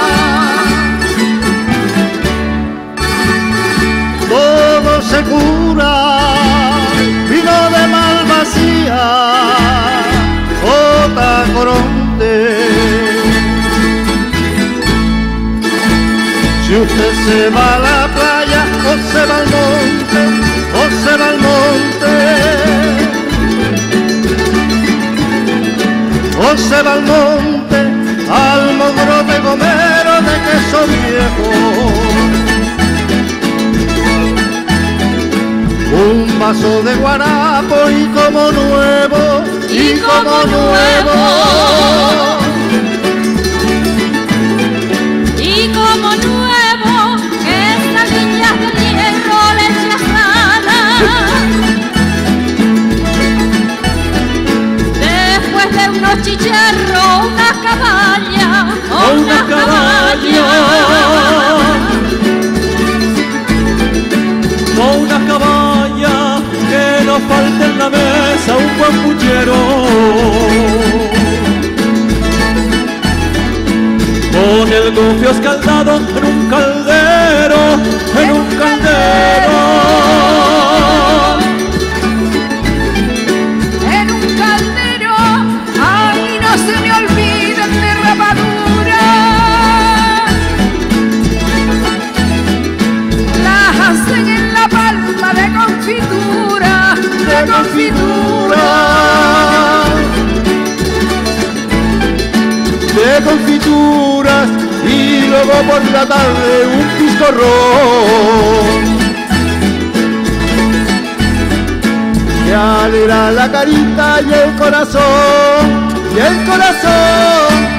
Todo se cura, vino de Malvasía, J. Coronte. Si usted se va a la playa o se va al monte, o se va al monte, o se va al monte, al mogrote gomero de queso viejo. Un vaso de guarapo y como nuevo, y como nuevo. Y como nuevo, estas niñas de hierro leche asada. Después de unos chicharros, una caballa, una caballa. O una caballa, que no falte en la mesa un buen puchero. Con el gofio escaldado en un caldero, en un caldero. En un caldero, ay, no se me olvide, mi levadura, las hacen en la palma de confitura, de confitura, de confituras, y luego por la tarde un piscorrón que alegra la carita y el corazón, y el corazón.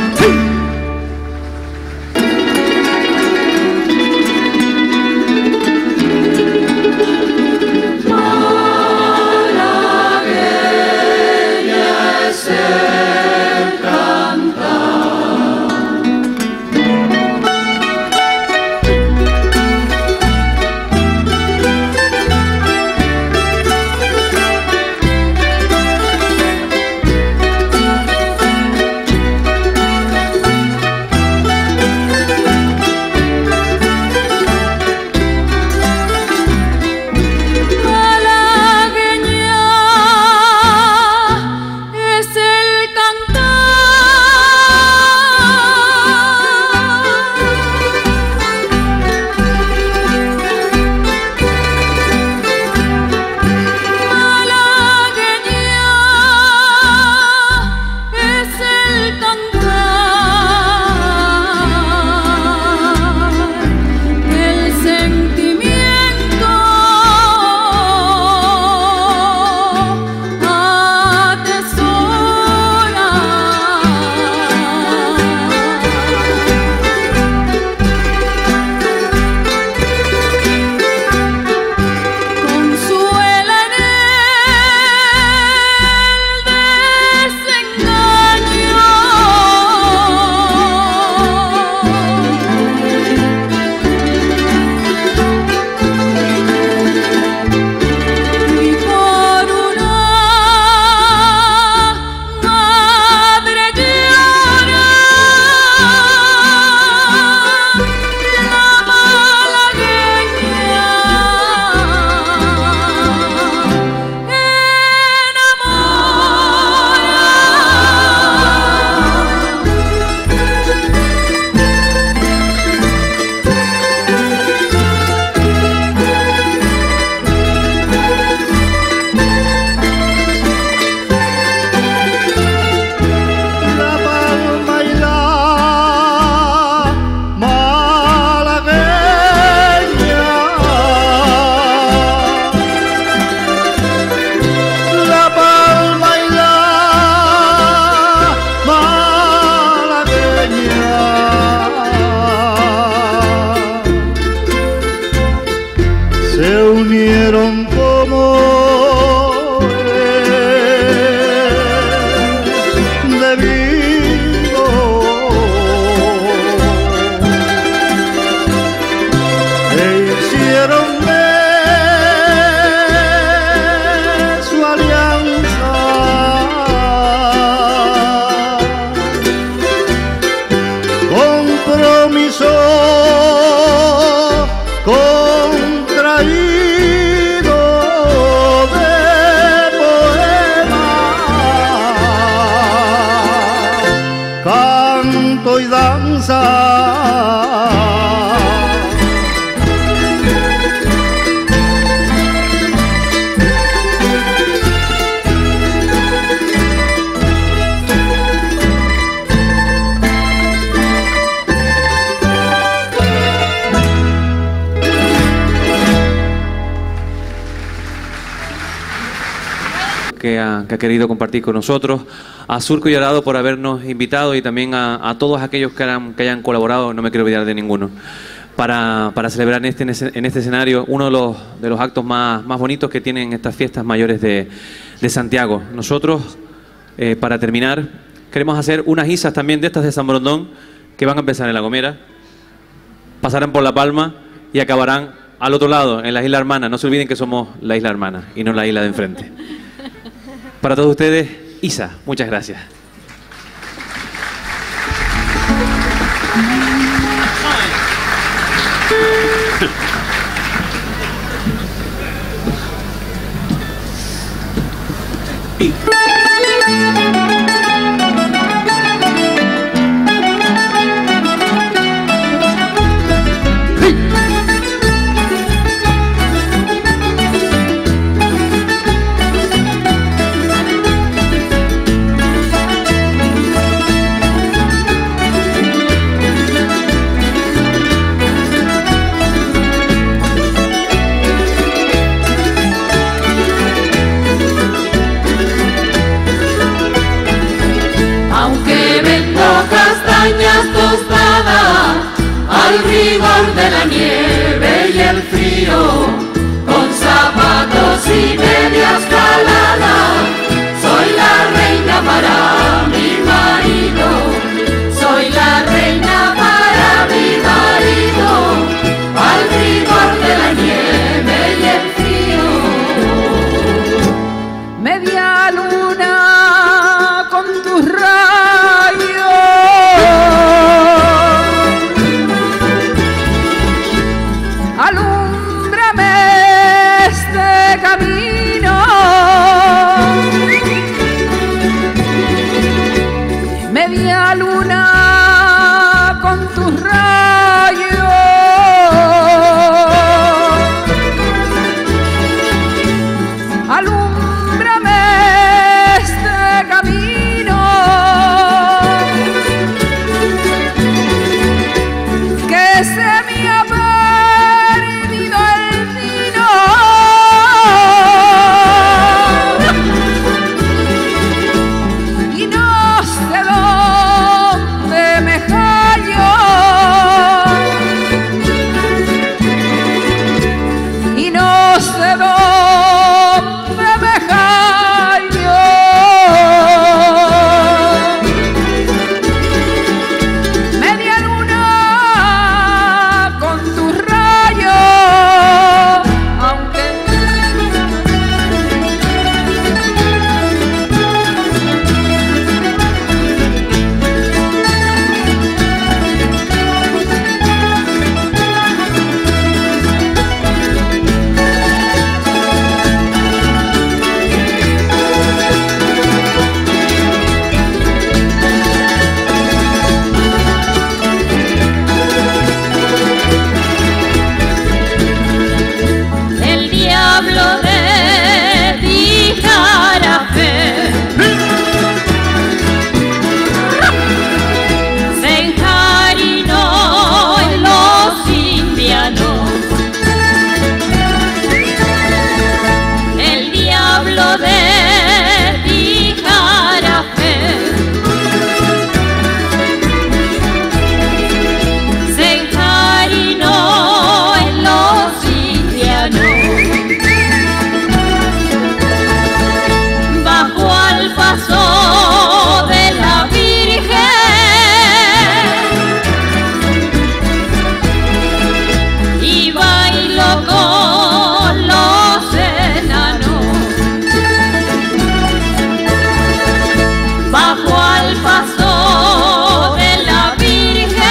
Que ha querido compartir con nosotros, a Surco y Arado por habernos invitado y también a todos aquellos que hayan colaborado, no me quiero olvidar de ninguno, para celebrar en este escenario uno de los actos más bonitos que tienen estas fiestas mayores de Santiago. Nosotros, para terminar, queremos hacer unas isas también de estas de San Borondón, que van a empezar en La Gomera, pasarán por La Palma y acabarán al otro lado, en la Isla Hermana. No se olviden que somos la Isla Hermana y no la isla de enfrente. Para todos ustedes, Isa, muchas gracias. montañas tostadas al rigor de la nieve y el frío, con zapatos y medias caladas, soy la reina para mi marido, soy la reina para mi marido, al rigor de la nieve y el frío. Media luna con tus rayos, alúmbrame este camino. Media luna con tus rayos, alúmbrame este camino, que se me ha perdido el vino y no sé dónde me hallo, y no sé dónde me hallo. Media luna con tus rayos, aunque el diablo de Tijarafe se enjarinó en los indianos. El diablo de Tijarafe se enjarinó en los indianos. Bajo al paso de la Virgen y bailó con los enanos. Bajo al paso de la Virgen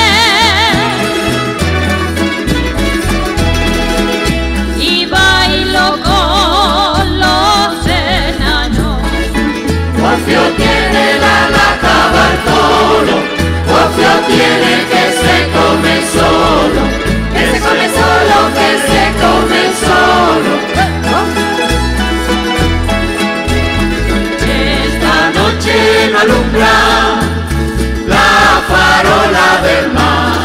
y bailó con los enanos. Guafio tiene la lata Bartolo, Guafio tiene que se come solo, que se come solo, que se come solo. Esta noche no alumbra la farola del mar,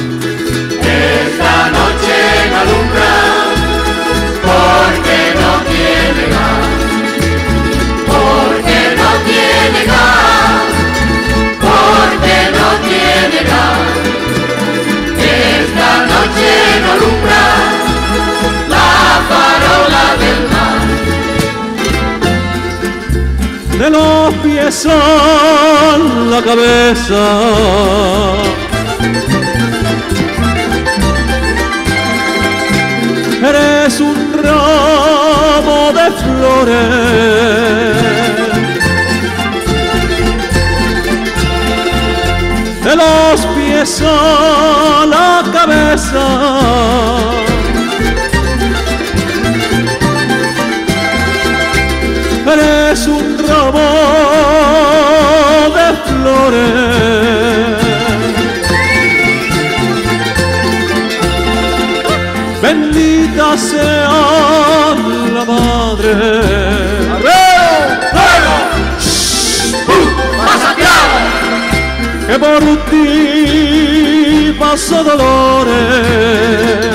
esta noche no alumbra porque no tiene gas, porque no tiene gas, porque no tiene gas. Esta noche no alumbra la farola del mar. De los pies a la cabeza, eres un ramo de flores. De los pies a la cabeza, eres un ramo de flores. Bendita sea la madre. Que por ti pasó dolores,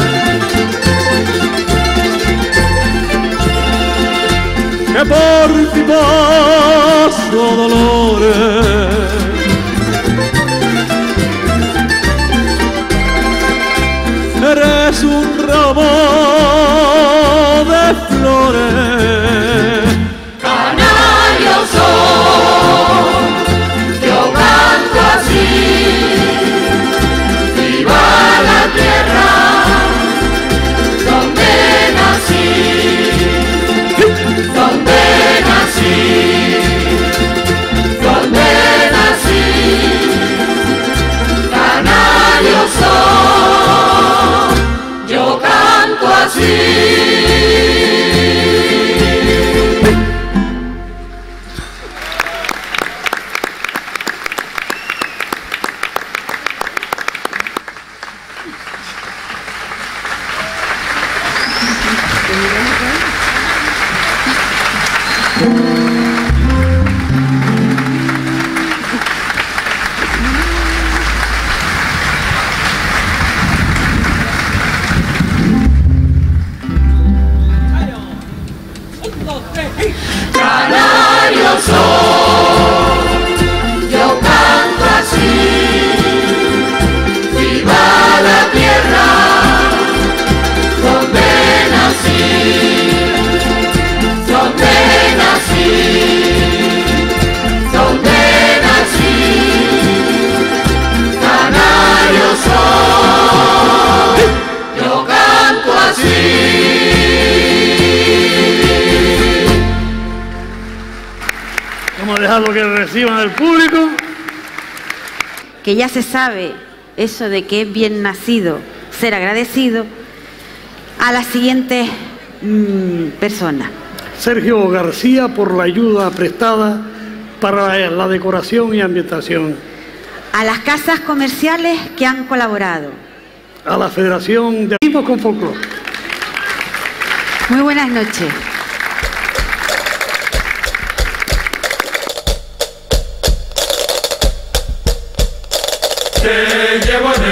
que por ti paso dolores, reciban al público. Que ya se sabe eso de que es bien nacido ser agradecido, a las siguientes personas. Sergio García por la ayuda prestada para la decoración y ambientación. A las casas comerciales que han colaborado. A la Federación de Amigos con Folclore. Muy buenas noches. Te llevo en